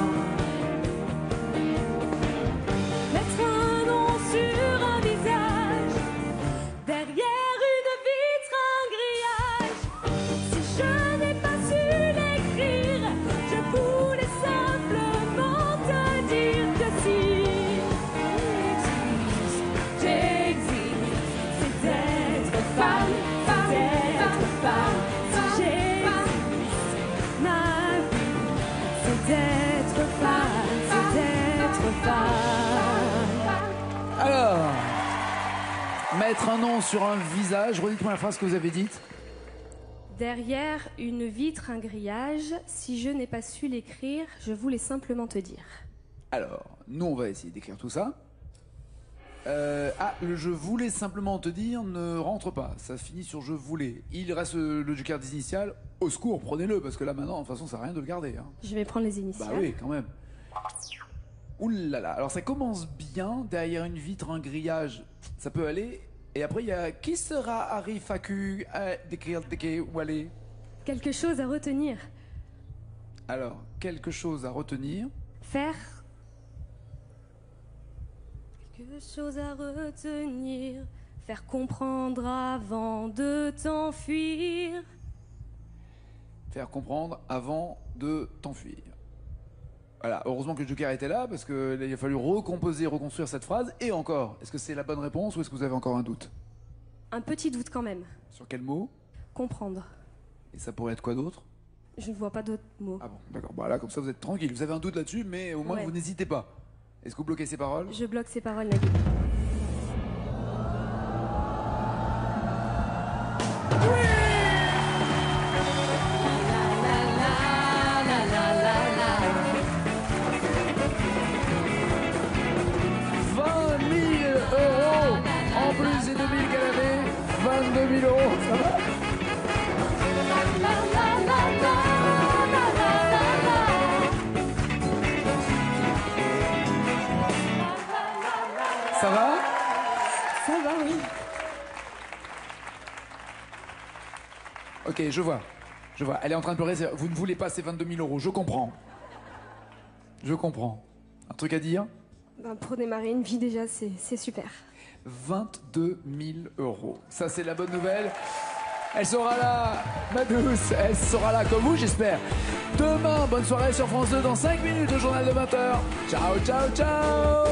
Mettre un nom sur un visage, derrière une vitre, un grillage. Si je n'ai pas su l'écrire, je voulais simplement te dire que si j'existe, c'est d'être femme, c'est d'être femme. Si j'existe, ma vie, c'est d'être femme, c'est d'être femme. Alors, mettre un nom sur un visage. Redites-moi la phrase que vous avez dite. Derrière une vitre, un grillage, si je n'ai pas su l'écrire, je voulais simplement te dire. Alors, nous, on va essayer d'écrire tout ça. Euh, ah, le je voulais simplement te dire ne rentre pas. Ça finit sur je voulais. Il reste le, le joker des initiales. Au secours, prenez-le, parce que là, maintenant, de toute façon, ça n'a rien de le garder. Hein. Je vais prendre les initiales. Bah oui, quand même. Ouh là là. Alors, ça commence bien. Derrière une vitre, un grillage, ça peut aller. Et après, il y a qui sera Harry Facu à d'écrire d'écrire ou aller. Quelque chose à retenir. Alors, quelque chose à retenir. Faire. Quelque chose à retenir. Faire comprendre avant de t'enfuir. Faire comprendre avant de t'enfuir. Voilà, heureusement que le Joker était là, parce qu'il a fallu recomposer, reconstruire cette phrase. Et encore, est-ce que c'est la bonne réponse ou est-ce que vous avez encore un doute? Un petit doute quand même. Sur quel mot? Comprendre. Et ça pourrait être quoi d'autre? Je ne vois pas d'autres mots. Ah bon, d'accord. Bah là, comme ça, vous êtes tranquille. Vous avez un doute là-dessus, mais au moins, Ouais. vous n'hésitez pas. Est-ce que vous bloquez ces paroles? Je bloque ces paroles, Nabil. vingt mille euros en plus des deux mille qu'elle avait. vingt-deux mille euros, ça va? Ça va? Ça va, oui. Ok, je vois. Je vois. Elle est en train de pleurer. c'est- Vous ne voulez pas ces vingt-deux mille euros. Je comprends. Je comprends. Un truc à dire? Ben, pour démarrer une vie, déjà, c'est c'est super. vingt-deux mille euros. Ça, c'est la bonne nouvelle. Elle sera là, ma douce. Elle sera là comme vous, j'espère. Demain, bonne soirée sur France deux dans cinq minutes au journal de vingt heures. Ciao, ciao, ciao.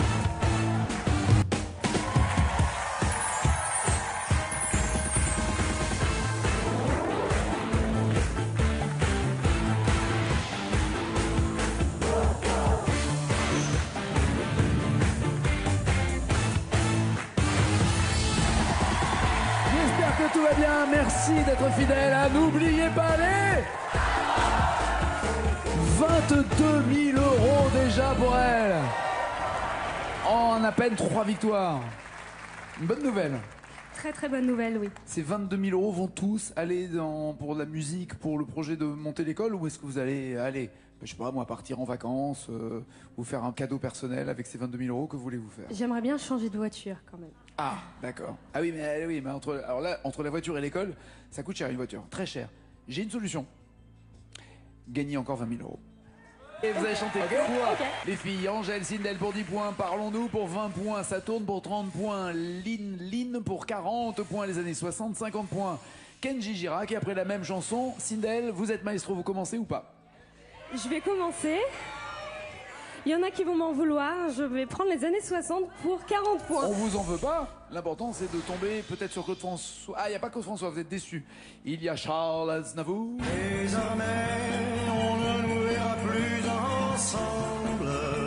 J'espère que tout va bien. Merci d'être fidèle. N'oubliez pas les vingt-deux mille euros déjà pour elle. En à peine trois victoires. Une bonne nouvelle. Très très bonne nouvelle, oui. Ces vingt-deux mille euros vont tous aller dans, pour la musique, pour le projet de monter l'école, ou est-ce que vous allez aller, je sais pas moi, partir en vacances, euh, ou faire un cadeau personnel avec ces vingt-deux mille euros? Que voulez-vous faire? J'aimerais bien changer de voiture quand même. Ah, d'accord. Ah oui, mais, oui, mais entre, alors là, entre la voiture et l'école, ça coûte cher une voiture, très cher. J'ai une solution. Gagnez encore vingt mille euros. Et vous allez chanter Ok, quoi? ok. Les filles, Angèle, Sindel pour dix points, Parlons-nous pour vingt points, Ça tourne pour trente points, Lynn, Lynn pour quarante points, les années soixante, cinquante points, Kenji Girac, et après la même chanson, Sindel, vous êtes maestro, vous commencez ou pas? Je vais commencer. Il y en a qui vont m'en vouloir. Je vais prendre les années soixante pour quarante points. On vous en veut pas. L'important c'est de tomber peut-être sur Claude François. Ah, il n'y a pas Claude François, vous êtes déçus. Il y a Charles Aznavour. Désormais, on ne nous verra plus ensemble.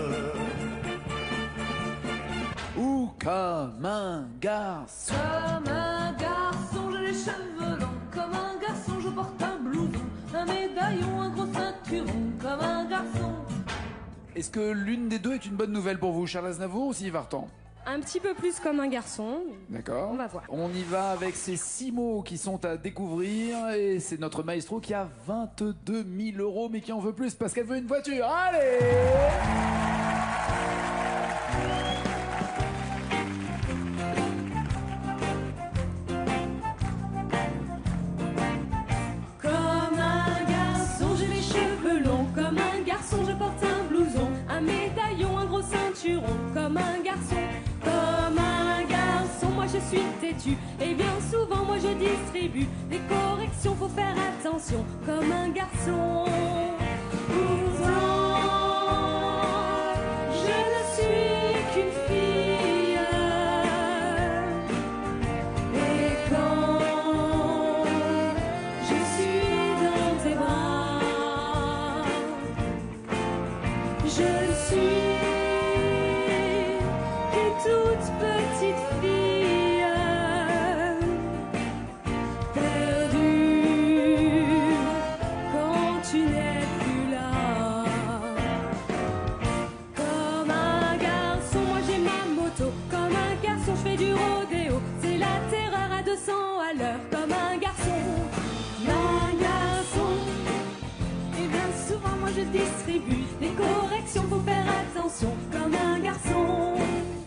Ou comme un garçon. Comme un garçon, j'ai les cheveux longs. Comme un garçon, je porte un blouson, un médaillon, un gros ceinturon. Comme un garçon. Est-ce que l'une des deux est une bonne nouvelle pour vous, Charles Aznavour ou Sylvie Vartan? Un petit peu plus comme un garçon. D'accord. On va voir. On y va avec ces six mots qui sont à découvrir. Et c'est notre maestro qui a vingt-deux mille euros, mais qui en veut plus parce qu'elle veut une voiture. Allez! Comme un garçon, j'ai les cheveux longs. Comme un garçon, je porte un blouson, un médaillon, un gros ceinturon. Comme un garçon, comme un garçon, moi je suis têtu. Et bien souvent, moi je distribue des corrections, faut faire attention. Comme un garçon, pourtant, je ne suis qu'une fille. Et quand je suis dans tes bras, je suis qu'une toute petite fille perdue quand tu n'es plus là. Comme un garçon, moi j'ai ma moto. Comme un garçon, je fais du rodéo. C'est la terreur à deux cents à l'heure. Comme un garçon, un garçon. Et bien souvent, moi je distribue des corrections, faut faire attention. Comme un garçon.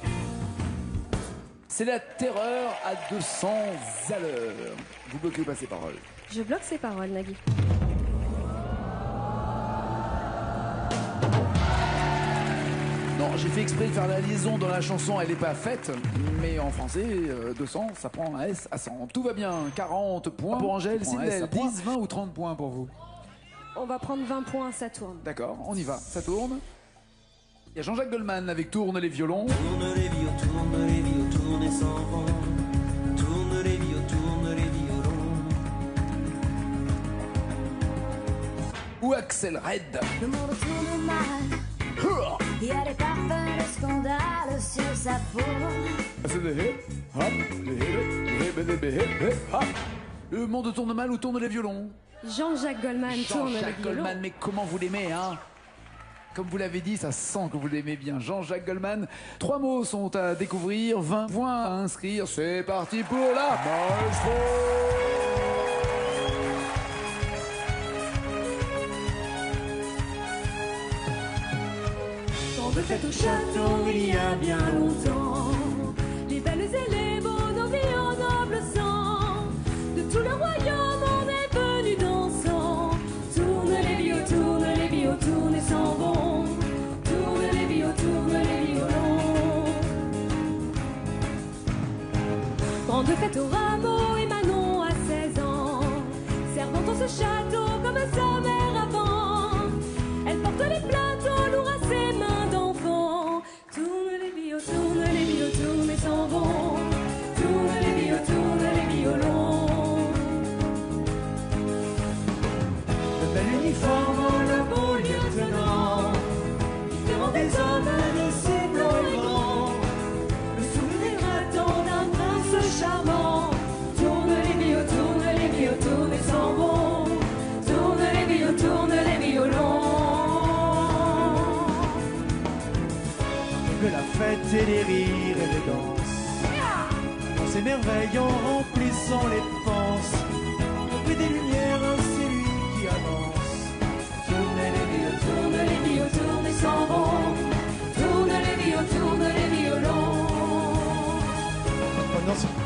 C'est la terreur à deux cents à l'heure. Vous bloquez ou pas ces paroles? Je bloque ces paroles, Nagui. Non, j'ai fait exprès de faire la liaison dans la chanson, elle n'est pas faite, mais en français, euh, deux cents, ça prend un S à cent. Tout va bien, quarante points pour Angèle, Sindel, dix, vingt ou trente points pour vous? On va prendre vingt points, ça tourne. D'accord, on y va, ça tourne. Il y a Jean-Jacques Goldman avec Tourne les violons. Tourne les violons, tourne les violons, tourne et s'en vont. Tourne les violons, tourne les violons. Ou Axel Red. Le monde tourne mal. Il y a des parfums de scandale sur sa peau. C'est des hip, hop, les hip, les hip, les hip, hip, hop. Le monde tourne mal ou tourne les violons? Jean-Jacques Goldman tourne les Jean-Jacques violons. Goldman, mais comment vous l'aimez, hein? Comme vous l'avez dit, ça sent que vous l'aimez bien. Jean-Jacques Goldman. Trois mots sont à découvrir, vingt points à inscrire. C'est parti pour la maestro. Tant de fêtes au château il y a bien longtemps. Les belles et les beaux, nos vies en noble sang. De tout le royaume on est venu dansant. Tourne les vios, tourne les vios, tourne et s'en vont. Tourne les vios, tourne les violons. Grande fête au rameau et Manon à seize ans. Servant dans ce château comme sa mère avant. Elle porte les plateaux lourds à ses mains d'enfant. Tourne les vios, tourne les vios, tourne et s'en vont. Tourne les vios, tourne les violons. Le bel uniforme, le beau lieutenant. Différent des hommes, le ciel blanc et grand. Le sourire éclatant d'un prince charmant. Tourne les vios, tourne les vios, tourne et s'en vont. Tourne les vios. que la fête et les rires et les danses. On s'émerveille en remplissant les penses. Au prix des lumières, c'est lui qui avance. Tournez les violons, Tourne les violons, tourne et s'en vont. Tourne les violons, tourne les violons. Oh non, c'est-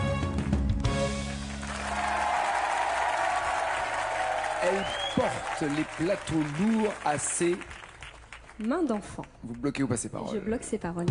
Elle porte les plateaux lourds à ses... Main d'enfant. Vous bloquez ou passez parole. Je bloque ses paroles.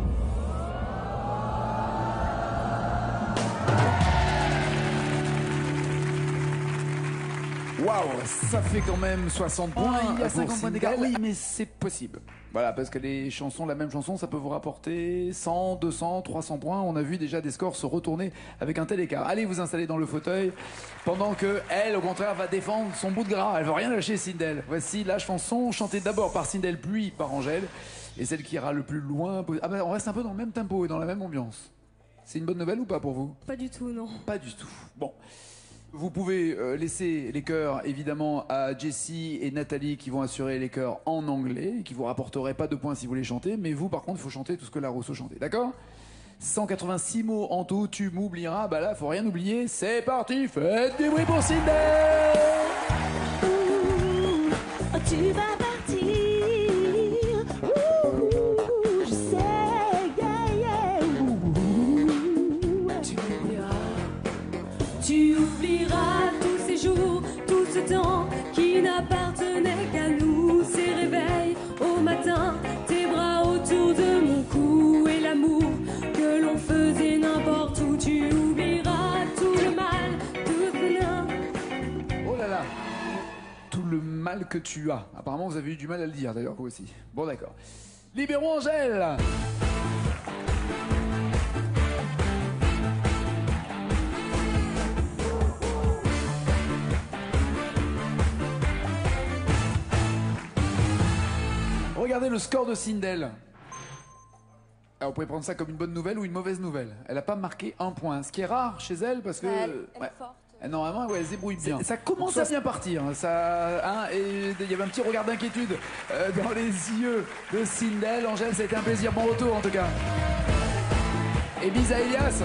Waouh, ça fait quand même soixante points. Oh, il y a pour cinquante points d'écart. Sindel. Oui, mais c'est possible. Voilà, parce que les chansons, la même chanson, ça peut vous rapporter cent, deux cents, trois cents points. On a vu déjà des scores se retourner avec un tel écart. Allez vous installer dans le fauteuil pendant que elle, au contraire, va défendre son bout de gras. Elle veut rien lâcher, Sindel. Voici la chanson chantée d'abord par Sindel, puis par Angèle, et celle qui ira le plus loin. Ah ben, on reste un peu dans le même tempo et dans la même ambiance. C'est une bonne nouvelle ou pas pour vous? Pas du tout, non. Pas du tout. Bon. Vous pouvez euh, laisser les chœurs évidemment à Jessie et Nathalie qui vont assurer les chœurs en anglais et qui vous rapporteraient pas de points si vous les chantez, mais vous par contre il faut chanter tout ce que la Rousseau chantait, d'accord? cent quatre-vingt-six mots en tout, tu m'oublieras, bah là faut rien oublier, c'est parti, faites du bruit pour Sindel. Oh, tu vas partir. Ouh, je sais, yeah, yeah. Ouh, tu oublieras. Tu oublieras tous ces jours, tout ce temps qui n'appartenait qu'à nous. Ces réveils au matin, tes bras autour de mon cou et l'amour que l'on faisait n'importe où. Tu oublieras tout le mal, tout le bien. Oh là là, tout le mal que tu as. Apparemment vous avez eu du mal à le dire d'ailleurs vous aussi. Bon d'accord. Libérons Angèle. Regardez le score de Sindel. Alors, vous pouvez prendre ça comme une bonne nouvelle ou une mauvaise nouvelle. Elle n'a pas marqué un point, ce qui est rare chez elle parce que. Bah, elle- elle est ouais. forte. Elle, normalement, ouais, elle se débrouille bien. Ça commence Donc, à bien partir. hein, Ça, hein, et il y avait un petit regard d'inquiétude euh, dans les yeux de Sindel. Angèle, ça a été un plaisir. Bon retour en tout cas. Et bis à Elias.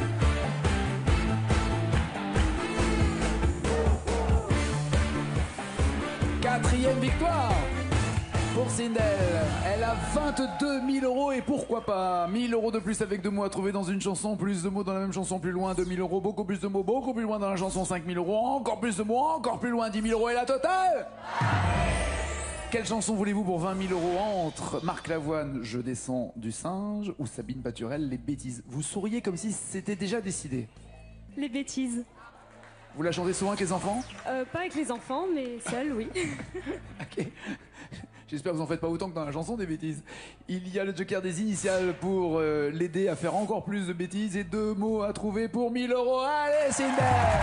Quatrième victoire pour Sindel. Elle a vingt-deux mille euros et pourquoi pas mille euros de plus avec deux mots à trouver dans une chanson, plus de mots dans la même chanson, plus loin, deux mille euros, beaucoup plus de mots, beaucoup plus loin dans la chanson, cinq mille euros, encore plus de mots, encore plus loin, dix mille euros et la totale. Quelle chanson voulez-vous pour vingt mille euros entre Marc Lavoine, Je descends du singe, ou Sabine Paturel, Les bêtises? Vous souriez comme si c'était déjà décidé. Les bêtises. Vous la chantez souvent avec les enfants? Euh, pas avec les enfants, mais seul, oui. Ok. J'espère que vous en faites pas autant que dans la chanson des bêtises. Il y a le joker des initiales pour euh, l'aider à faire encore plus de bêtises et deux mots à trouver pour mille euros. Allez, Sindel!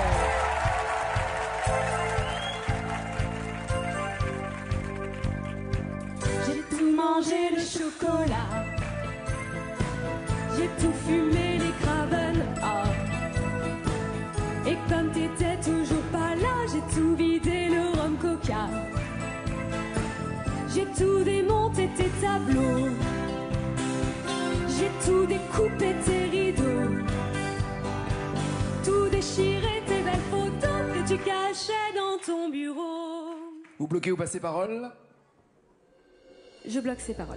J'ai tout mangé le chocolat. J'ai tout fumé les craven. Ah. Et comme t'étais toujours pas là, j'ai tout vidé le rhum coca. J'ai tout démonté tes tableaux. J'ai tout découpé tes rideaux. Tout déchiré tes belles photos que tu cachais dans ton bureau. Vous bloquez ou passez parole? Je bloque ces paroles.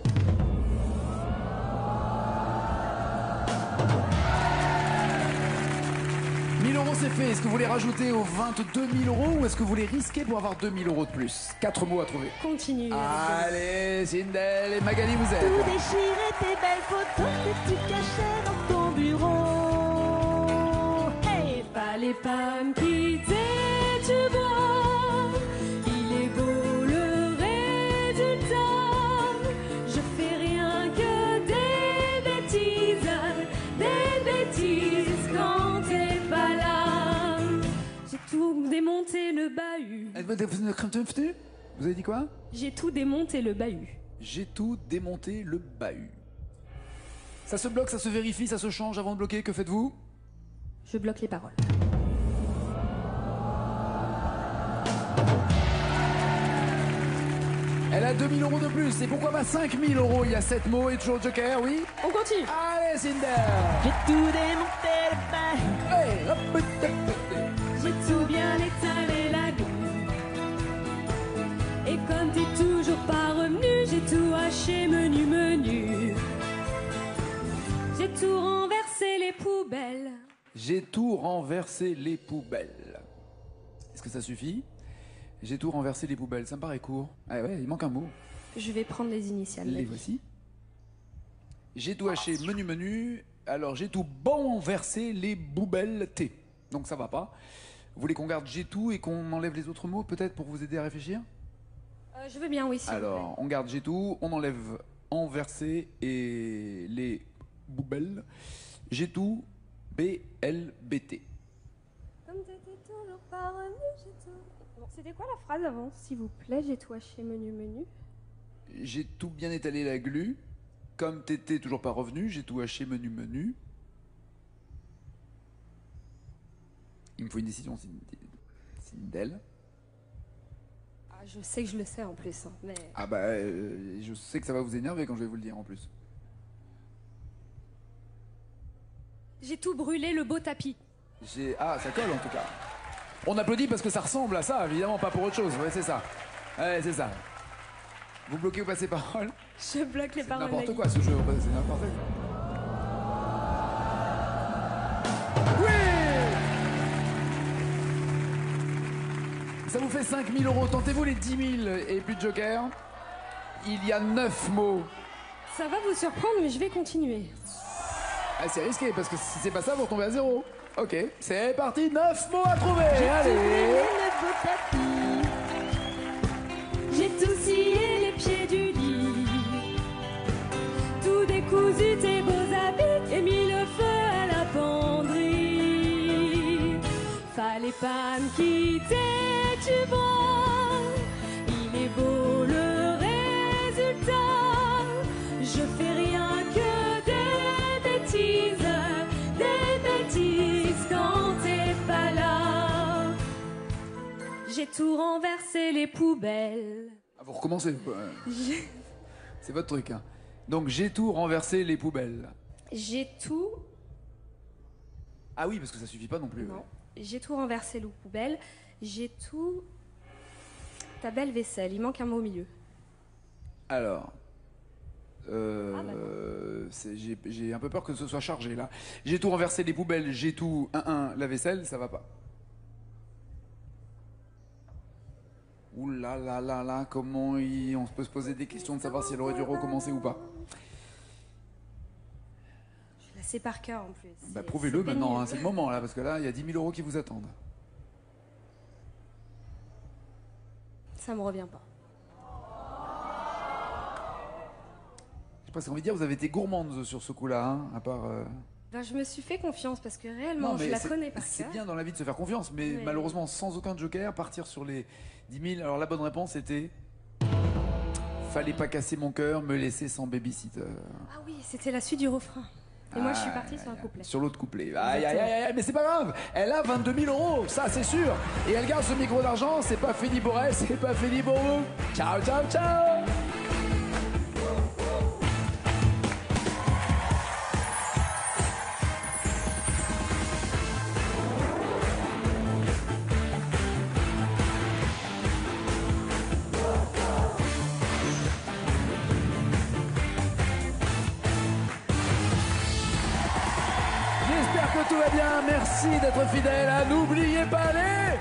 mille euros c'est fait. Est-ce que vous voulez rajouter aux vingt-deux mille euros ou est-ce que vous voulez risquer pour avoir deux mille euros de plus? Quatre mots à trouver. Continue. Allez, Sindel et Magali, vous êtes. tout déchiré, tes belles photos que tu cachais dans ton bureau. Hey! Fallait pas me quitter, tu vois. Il est beau le résultat. Je fais rien que des bêtises, des bêtises quand t'es pas là. J'ai tout démonté le bahut. Vous avez dit quoi? J'ai tout démonté le bahut. J'ai tout démonté le bahut. Ça se bloque, ça se vérifie, ça se change avant de bloquer. Que faites-vous? Je bloque les paroles. Elle a deux mille euros de plus. Et pourquoi pas cinq mille euros? Il y a sept mots et toujours Joker, oui? On continue. Allez, Cinder. J'ai tout démonté le pain. Hey, hop, hop, hop, hop. J'ai tout bien étalé la gueule. Et comme t'es toujours pas revenu, j'ai tout haché menu menu. J'ai tout renversé les poubelles. J'ai tout renversé les poubelles. Est-ce que ça suffit? J'ai tout renversé les poubelles. Ça me paraît court. Ah ouais, il manque un mot. Je vais prendre les initiales. Les voici. J'ai tout haché menu menu. Alors j'ai tout renversé les poubelles T. Donc ça va pas. Vous voulez qu'on garde j'ai tout et qu'on enlève les autres mots peut-être pour vous aider à réfléchir? Euh, je veux bien, oui. S'il vous plaît. Alors on garde j'ai tout, on enlève renversé et les poubelles. J'ai tout B L B T. Comme t'étais toujours pas revenu, j'ai tout. Bon, c'était quoi la phrase avant, s'il vous plaît? J'ai tout haché menu menu. J'ai tout bien étalé la glu. Comme t'étais toujours pas revenu, j'ai tout haché menu menu. Il me faut une décision, Sindel. Ah, je sais que je le sais en plus, hein, mais... Ah bah, euh, je sais que ça va vous énerver quand je vais vous le dire en plus. J'ai tout brûlé le beau tapis. J'ai... Ah, ça colle en tout cas. On applaudit parce que ça ressemble à ça, évidemment, pas pour autre chose. Ouais, c'est ça. Ouais, c'est ça. Vous bloquez ou passez parole? Je bloque les C'est paroles. n'importe Nagui. quoi ce jeu, c'est n'importe quoi. Oui! Ça vous fait cinq mille euros. Tentez-vous les dix mille et plus de joker. Il y a neuf mots. Ça va vous surprendre, mais je vais continuer. Ah, c'est risqué parce que si c'est pas ça, vous retombez à zéro. Ok, c'est parti, neuf mots à trouver. J'ai tout brûlé Allez. le beau tapis. J'ai tout scié les pieds du lit. Tout décousu tes beaux habits et mis le feu à la penderie. Fallait pas me quitter, tu vois. Il est beau le résultat. Je fais rien que des bêtises, des bêtises quand t'es pas là. J'ai tout renversé les poubelles. Ah, vous recommencez. quoi. J'ai- C'est votre truc. Hein. Donc j'ai tout renversé les poubelles. J'ai tout. Ah oui, parce que ça suffit pas non plus. Non. J'ai tout renversé les poubelles. J'ai tout. Ta belle vaisselle. Il manque un mot au milieu. Alors. Euh, Ah, bah c'est- j'ai j'ai un peu peur que ce soit chargé là. J'ai tout renversé les poubelles, j'ai tout un un la vaisselle, ça va pas. Ouh là là là là, comment il- on peut se poser des questions de savoir si elle aurait dû recommencer ou pas. Je la sais par cœur en plus. Bah C'est- prouvez-le c'est maintenant, pénible. hein, c'est le moment là, parce que là il y a dix mille euros qui vous attendent. Ça me revient pas. J'ai presque envie de dire, vous avez été gourmande sur ce coup-là, hein, à part. euh, Ben, je me suis fait confiance parce que réellement, je la c'est- connais par c'est cœur. bien dans la vie de se faire confiance, mais Oui. malheureusement sans aucun joker, partir sur les dix mille. Alors la bonne réponse était. Fallait pas casser mon cœur, me laisser sans babysitter. Ah oui, c'était la suite du refrain. Et moi, je suis Aïe, partie sur un aïe, couplet. Sur l'autre couplet. Aïe, aïe, aïe, aïe, mais c'est pas grave. Elle a vingt-deux mille euros, ça c'est sûr. Et elle garde ce micro d'argent. C'est pas fini pour elle, c'est pas fini pour vous. Ciao, ciao, ciao. J'espère que tout va bien. Merci d'être fidèle. Ah, n'oubliez pas les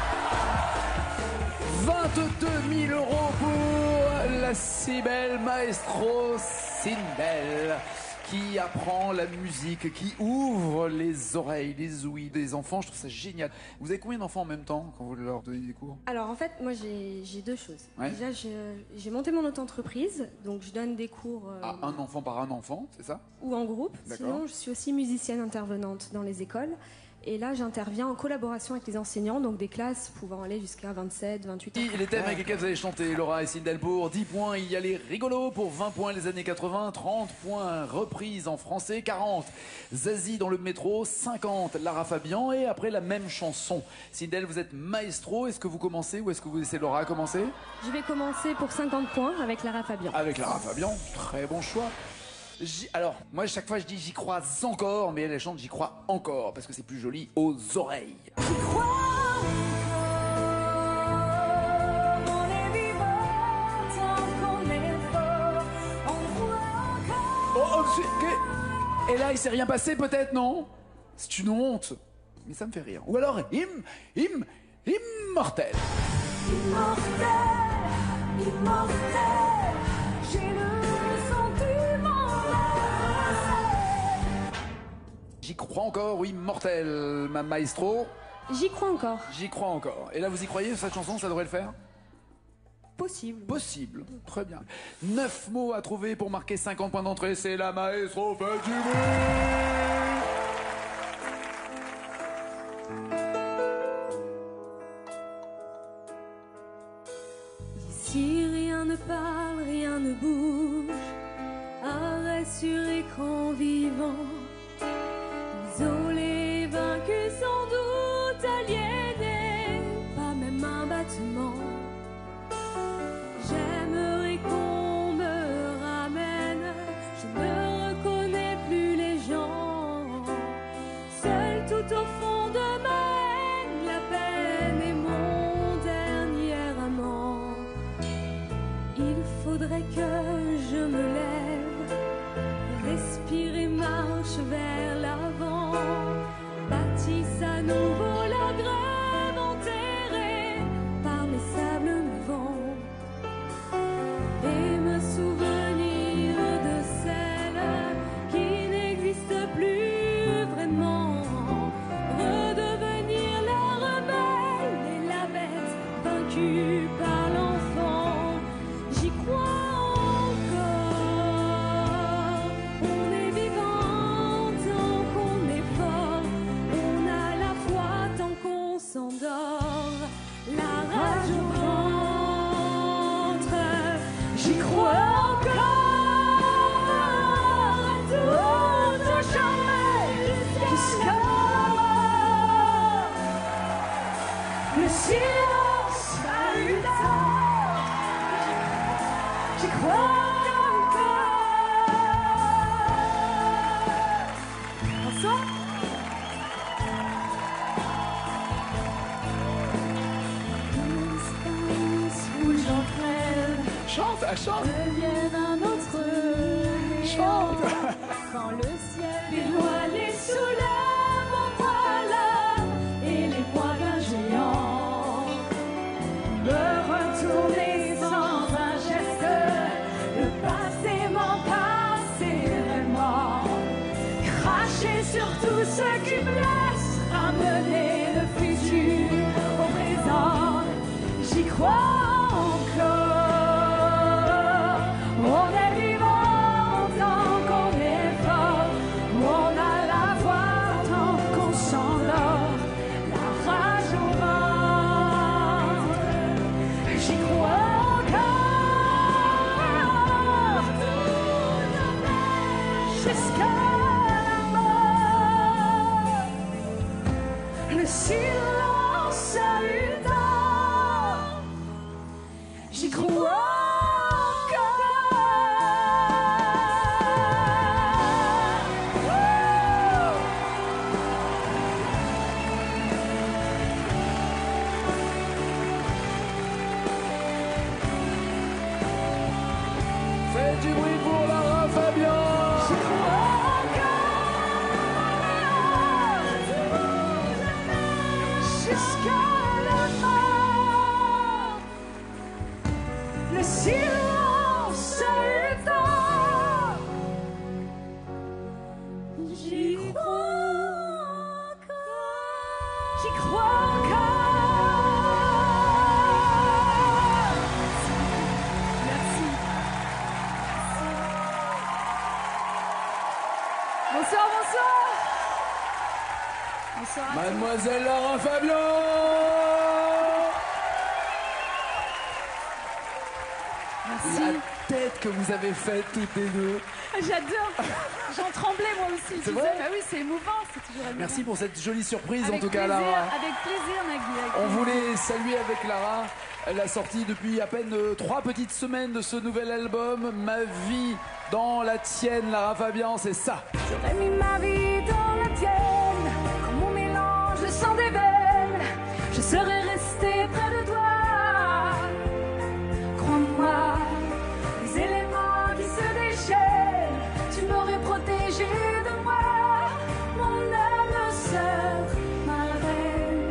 vingt-deux mille euros pour la si belle maestro Sindel, qui apprend la musique, qui ouvre les oreilles, les ouïes des enfants. Je trouve ça génial. Vous avez combien d'enfants en même temps quand vous leur donnez des cours? Alors en fait, moi j'ai j'ai deux choses. Ouais. Déjà, j'ai j'ai monté mon auto-entreprise, donc je donne des cours euh, Ah, un enfant par un enfant, c'est ça? ou en groupe. D'accord. Sinon, je suis aussi musicienne intervenante dans les écoles. Et là, j'interviens en collaboration avec les enseignants, donc des classes pouvant aller jusqu'à vingt-sept, vingt-huit ans. Les thèmes avec lesquels vous allez chanter, Laura et Sindel, pour dix points, il y a les rigolos, pour vingt points les années quatre-vingts, trente points reprise en français, quarante Zazie dans le métro, cinquante Lara Fabian, et après la même chanson. Sindel, vous êtes maestro, est-ce que vous commencez ou est-ce que vous laissez Laura commencer? Je vais commencer pour cinquante points avec Lara Fabian. Avec Lara Fabian, très bon choix. J'y- Alors, moi, chaque fois, je dis j'y crois encore, mais elle, elle chante j'y crois encore, parce que c'est plus joli aux oreilles. J'y crois encore, on est vivant tant qu'on est fort, on voit encore. Oh, oh, c'est- que- Et là, il s'est rien passé, peut-être, non? C'est une honte. Mais ça me fait rire. Ou alors, im, im, immortel. Immortel, immortel, j'ai le sentiment d'être. J'y crois encore, oui, mortel, ma maestro. J'y crois encore. J'y crois encore. Et là, vous y croyez, cette chanson, ça devrait le faire? Possible. Possible. Très bien. Neuf mots à trouver pour marquer cinquante points d'entrée. C'est la maestro, faites du bruit. Si rien ne parle, rien ne bouge, arrêt sur écran vivant, isolé, vaincu sans doute, aliéné, pas même un battement. J'aimerais qu'on me ramène, je ne reconnais plus les gens, seul tout au fond de ma haine, la peine est mon dernier amant. Il faudrait que je me lève, respire et marche vers l'avant, bâtisse à nouveau la grève enterrée par mes sables mouvants, et me souvenir de celle qui n'existe plus vraiment, redevenir la rebelle et la bête vaincue par l'enfant. J'y crois encore, on est vivant tant qu'on est fort, on a la foi tant qu'on s'endort, la rage au ventre. J'y crois encore, à tout ou jamais, jusqu'à le silence a eu tort. J'y crois encore. Bonsoir. Où j'en crève, Chante, elle chante. devienne un autre néant. Quand le ciel est voilé sous le mental et les poings d'un géant, me retourner sans un geste, le passé m'empasser vraiment, cracher sur tout ce qui blesse, ramener le futur au présent. J'y crois encore, on est vivant tant qu'on est fort, on a la voix tant qu'on s'endort, la rage au ventre. J'y crois encore, jusqu'à la mort. Le silence a eu tort. J'y crois encore. Faites du bruit pour Lara Fabian. J'y crois encore. Jusqu'à la mort. Le silence a eu tort. J'y crois encore. J'y crois encore. Merci. Bonsoir, bonsoir. Bonsoir à Mademoiselle Lara Fabian. Merci. La tête que vous avez faite toutes les deux. J'adore. J'en tremblais moi aussi. C'est tu vrai sais. Bah oui, c'est émouvant. C'est toujours émouvant. Merci pour cette jolie surprise Avec en tout cas, plaisir, Lara. Avec plaisir, Nagui. avec On plaisir. voulait saluer avec Lara la sortie depuis à peine euh, trois petites semaines de ce nouvel album, Ma vie dans la tienne, Lara Fabian, c'est ça. J'aurais mis ma vie dans la tienne, comme mon mélange le sang des veines. Je serais restée près de toi. Crois-moi, les éléments qui se déchaînent, tu m'aurais protégé de moi, mon âme sœur, ma reine.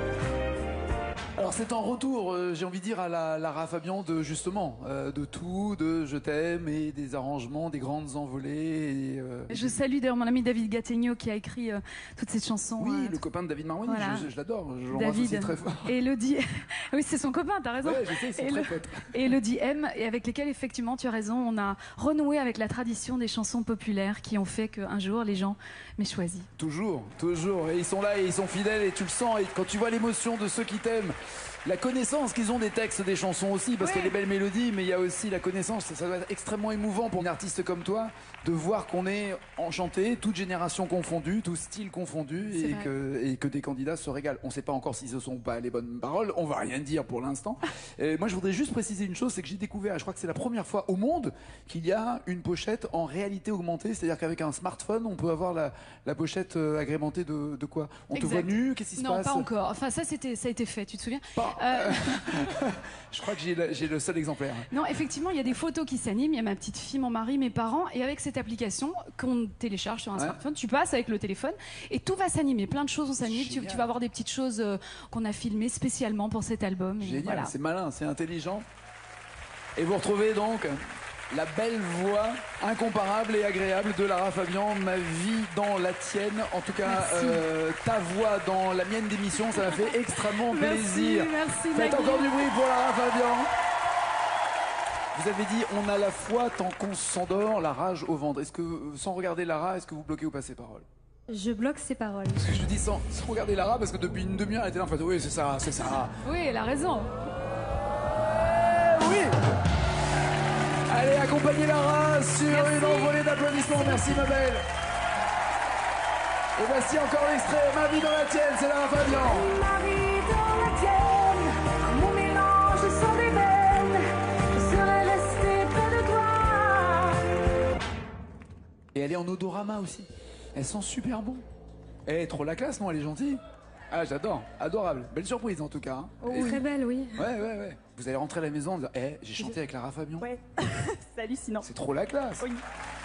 Alors c'est un retour, euh, j'ai envie de dire, à la Lara Fabian de justement, euh, de tout, de Je t'aime et des arrangements, des grandes envolées. Et, euh, Je salue d'ailleurs mon ami David Gattegno qui a écrit euh, toutes ces chansons. Oui, euh, le copain de David Marwani, voilà. je, je l'adore, je l'embrasse aussi David très fort. et Elodie. Oui, c'est son copain, t'as raison. Ouais, je sais, ils sont Et très le- potes. Et Elodie M, et avec lesquels, effectivement, tu as raison, on a renoué avec la tradition des chansons populaires qui ont fait qu'un jour, les gens m'aient choisi. Toujours, toujours. Et ils sont là et ils sont fidèles et tu le sens. Et quand tu vois l'émotion de ceux qui t'aiment, la connaissance qu'ils ont des textes des chansons aussi, parce Oui. qu'il y a des belles mélodies, mais il y a aussi la connaissance. Ça, ça doit être extrêmement émouvant pour une artiste comme toi de voir qu'on est enchanté, toute génération confondue, tout style confondu, C'est et vrai. que, et que des candidats se régalent. On ne sait pas encore si ce sont pas les bonnes paroles, on va rien dire pour l'instant. Et moi, je voudrais juste préciser une chose, c'est que j'ai découvert, je crois que c'est la première fois au monde qu'il y a une pochette en réalité augmentée, c'est-à-dire qu'avec un smartphone, on peut avoir la, la pochette euh, agrémentée de, de quoi? On te Exact. voit nu? Qu'est-ce qui se Non, passe? pas encore. Enfin, ça, c'était, ça a été fait, tu te souviens Pas- Euh, Je crois que j'ai le, j'ai le seul exemplaire. Non, effectivement, il y a des photos qui s'animent. Il y a ma petite fille, mon mari, mes parents. Et avec cette application qu'on télécharge sur un Ouais. smartphone, tu passes avec le téléphone et tout va s'animer. Plein de choses vont s'animer. Tu, Génial. tu vas avoir des petites choses euh, qu'on a filmées spécialement pour cet album. Et Génial, voilà. c'est malin, c'est intelligent. Et vous retrouvez donc la belle voix incomparable et agréable de Lara Fabian, Ma vie dans la tienne. En tout cas, Merci. euh, ta voix dans la mienne d'émission, ça m'a fait extrêmement Merci, plaisir. merci, Faites Nagui. encore du bruit pour Lara Fabian. Vous avez dit, on a la foi tant qu'on s'endort, la rage au ventre. Est-ce que, euh, sans regarder Lara, est-ce que vous bloquez ou pas ses paroles? Je bloque ses paroles. Parce que je dis sans, sans regarder Lara, parce que depuis une demi-heure, elle était là en fait, oui, c'est ça, c'est ça. Oui, elle a raison. Oui. Allez, accompagnez Lara sur Merci. une envolée d'applaudissements. Merci, ma belle. Et voici encore l'extrait, Ma vie dans la tienne, c'est Lara Fabian. Ma vie dans la tienne, comme mon mélange de sang des veines, je serais restée près de toi. Et elle est en odorama aussi. Elle sent super bon. Elle est trop la classe, non? Elle est gentille. Ah, j'adore. Adorable. Belle surprise, en tout cas. hein. Et- Très belle, oui. Ouais, ouais, ouais. Vous allez rentrer à la maison en disant, eh, j'ai chanté avec Lara Fabian. Ouais, c'est hallucinant. C'est trop la classe. Oui.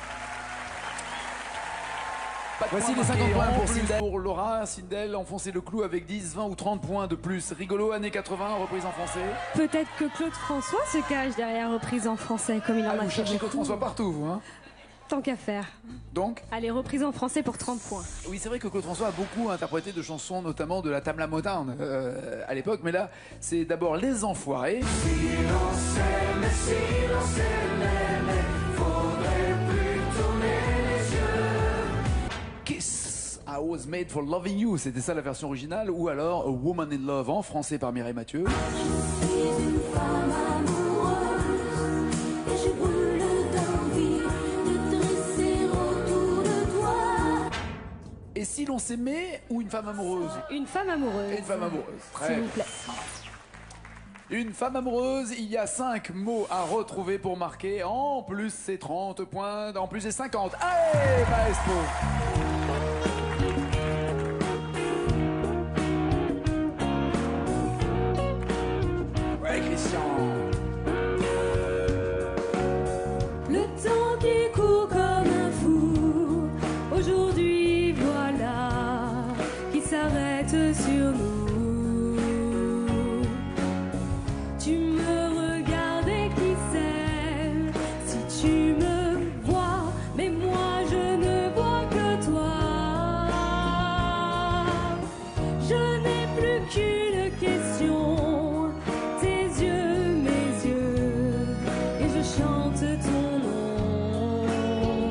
Pas de Voici points les cinquante marqués points en pour plus Sindel. Pour Laura, Sindel, enfoncer le clou avec dix, vingt ou trente points de plus. Rigolo, années quatre-vingts, reprise en français. Peut-être que Claude François se cache derrière reprise en français, comme il en Ah, a vous fait cherchez beaucoup. Claude François partout, vous, hein. Tant qu'à faire. Donc Allez, reprise en français pour trente points. Oui, c'est vrai que Claude François a beaucoup interprété de chansons, notamment de la Tamla Motown euh, à l'époque, mais là, c'est d'abord Les Enfoirés. Si l'on s'aime, si l'on s'aimait, faudrait plus tourner les yeux. Kiss, I was made for loving you, c'était ça la version originale, ou alors A Woman in Love en français par Mireille Mathieu. Je suis une femme amoureuse et je brûle d'envie de dresser autour de toi. Et si l'on s'aimait ou une femme amoureuse? Une femme amoureuse. Une femme amoureuse, très S'il bien. vous plaît. Une femme amoureuse, il y a cinq mots à retrouver pour marquer. En plus, c'est trente points. En plus, c'est cinquante. Allez, maestro! Ouais, Christian. Le temps qui court comme un fou, aujourd'hui voilà, qui s'arrête sur nous. Tu me regardes et qui sait, si tu me vois, mais moi je ne vois que toi. Je n'ai plus qu'une question, tes yeux, mes yeux, et je chante ton nom.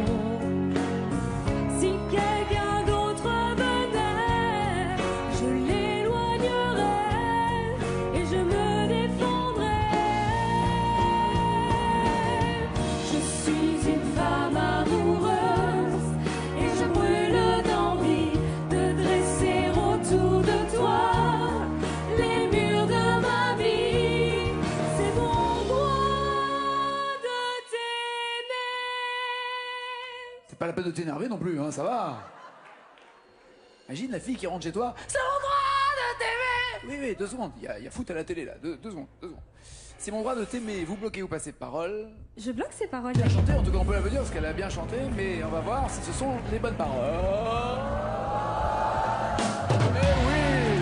C'est pas la peine de t'énerver non plus, hein, ça va. Imagine la fille qui rentre chez toi. C'est mon droit de t'aimer. Oui, oui, deux secondes. Il y, a- il y a foot à la télé là. Deux, deux secondes, deux secondes. C'est mon droit de t'aimer. Vous bloquez ou passez de parole. Je bloque ces paroles. Bien chanté, en tout cas on peut la dire parce qu'elle a bien chanté, mais on va voir si ce sont les bonnes paroles. Eh oui.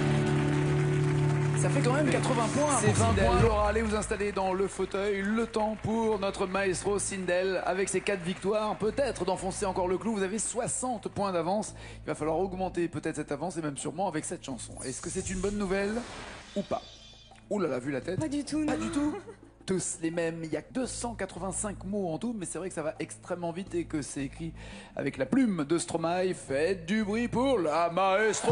Ça fait quand même quatre-vingts points. C'est vingt points. Laura, allez vous installer dans le fauteuil. Le temps pour notre maestro Sindel, avec ses quatre victoires, peut-être d'enfoncer encore le clou. Vous avez soixante points d'avance. Il va falloir augmenter peut-être cette avance et même sûrement avec cette chanson. Est-ce que c'est une bonne nouvelle ou pas? Ouh là là, vu la tête. Pas du tout, non. Pas du tout. Tous les mêmes. Il y a que deux cent quatre-vingt-cinq mots en tout, mais c'est vrai que ça va extrêmement vite et que c'est écrit avec la plume de Stromae. Faites du bruit pour la maestro.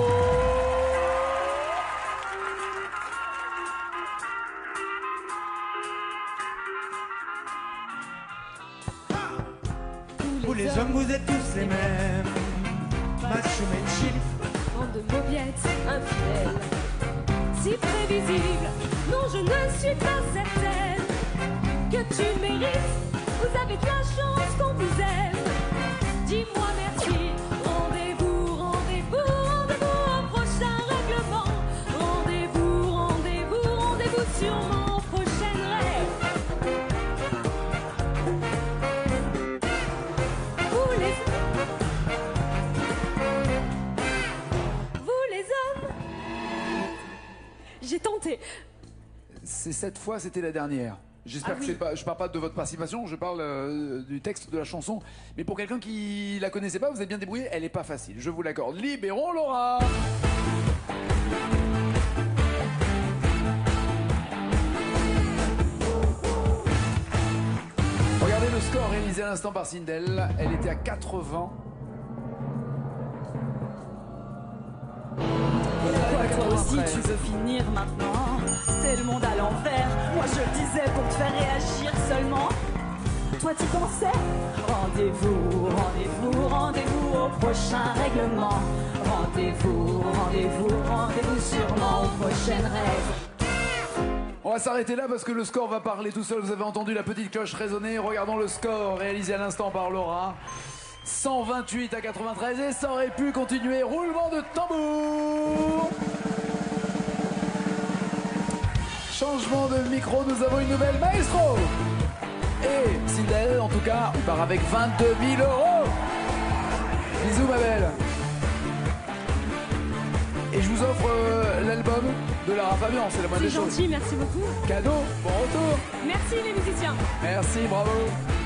Vous les hommes, vous êtes tous les mêmes. Macho Menchil. Bande de mauviettes infidèles. Si prévisible, non je ne suis pas certaine que tu le mérites. Vous avez de la chance qu'on vous aime. Dis-moi merci. Rendez-vous, rendez-vous, rendez-vous au prochain règlement. Rendez-vous, rendez-vous, rendez-vous sur mon prochain rêve. Vous les Vous les hommes. J'ai tenté. C'est cette fois, c'était la dernière. J'espère Ah que oui. c'est pas. Je parle pas de votre participation, je parle euh, du texte de la chanson. Mais pour quelqu'un qui la connaissait pas, vous êtes bien débrouillé. Elle est pas facile, je vous l'accorde. Libérons Laura. Regardez le score réalisé à l'instant par Sindel. Elle était à quatre-vingts. Pourquoi toi aussi tu veux finir maintenant? C'est le monde à l'envers. Moi je le disais pour te faire réagir seulement. Toi tu pensais? Rendez-vous, rendez-vous, rendez-vous au prochain règlement. Rendez-vous, rendez-vous, rendez-vous sûrement aux prochaines règles. On va s'arrêter là parce que le score va parler tout seul. Vous avez entendu la petite cloche résonner. Regardons le score réalisé à l'instant par Laura. cent vingt-huit à quatre-vingt-treize et ça aurait pu continuer. Roulement de tambour. Changement de micro, nous avons une nouvelle maestro. Et Sindel, en tout cas, on part avec vingt-deux mille euros. Bisous ma belle. Et je vous offre euh, l'album de Lara Fabian, c'est la moindre C'est des choses. gentil, merci beaucoup. Cadeau, bon retour. Merci les musiciens. Merci, bravo.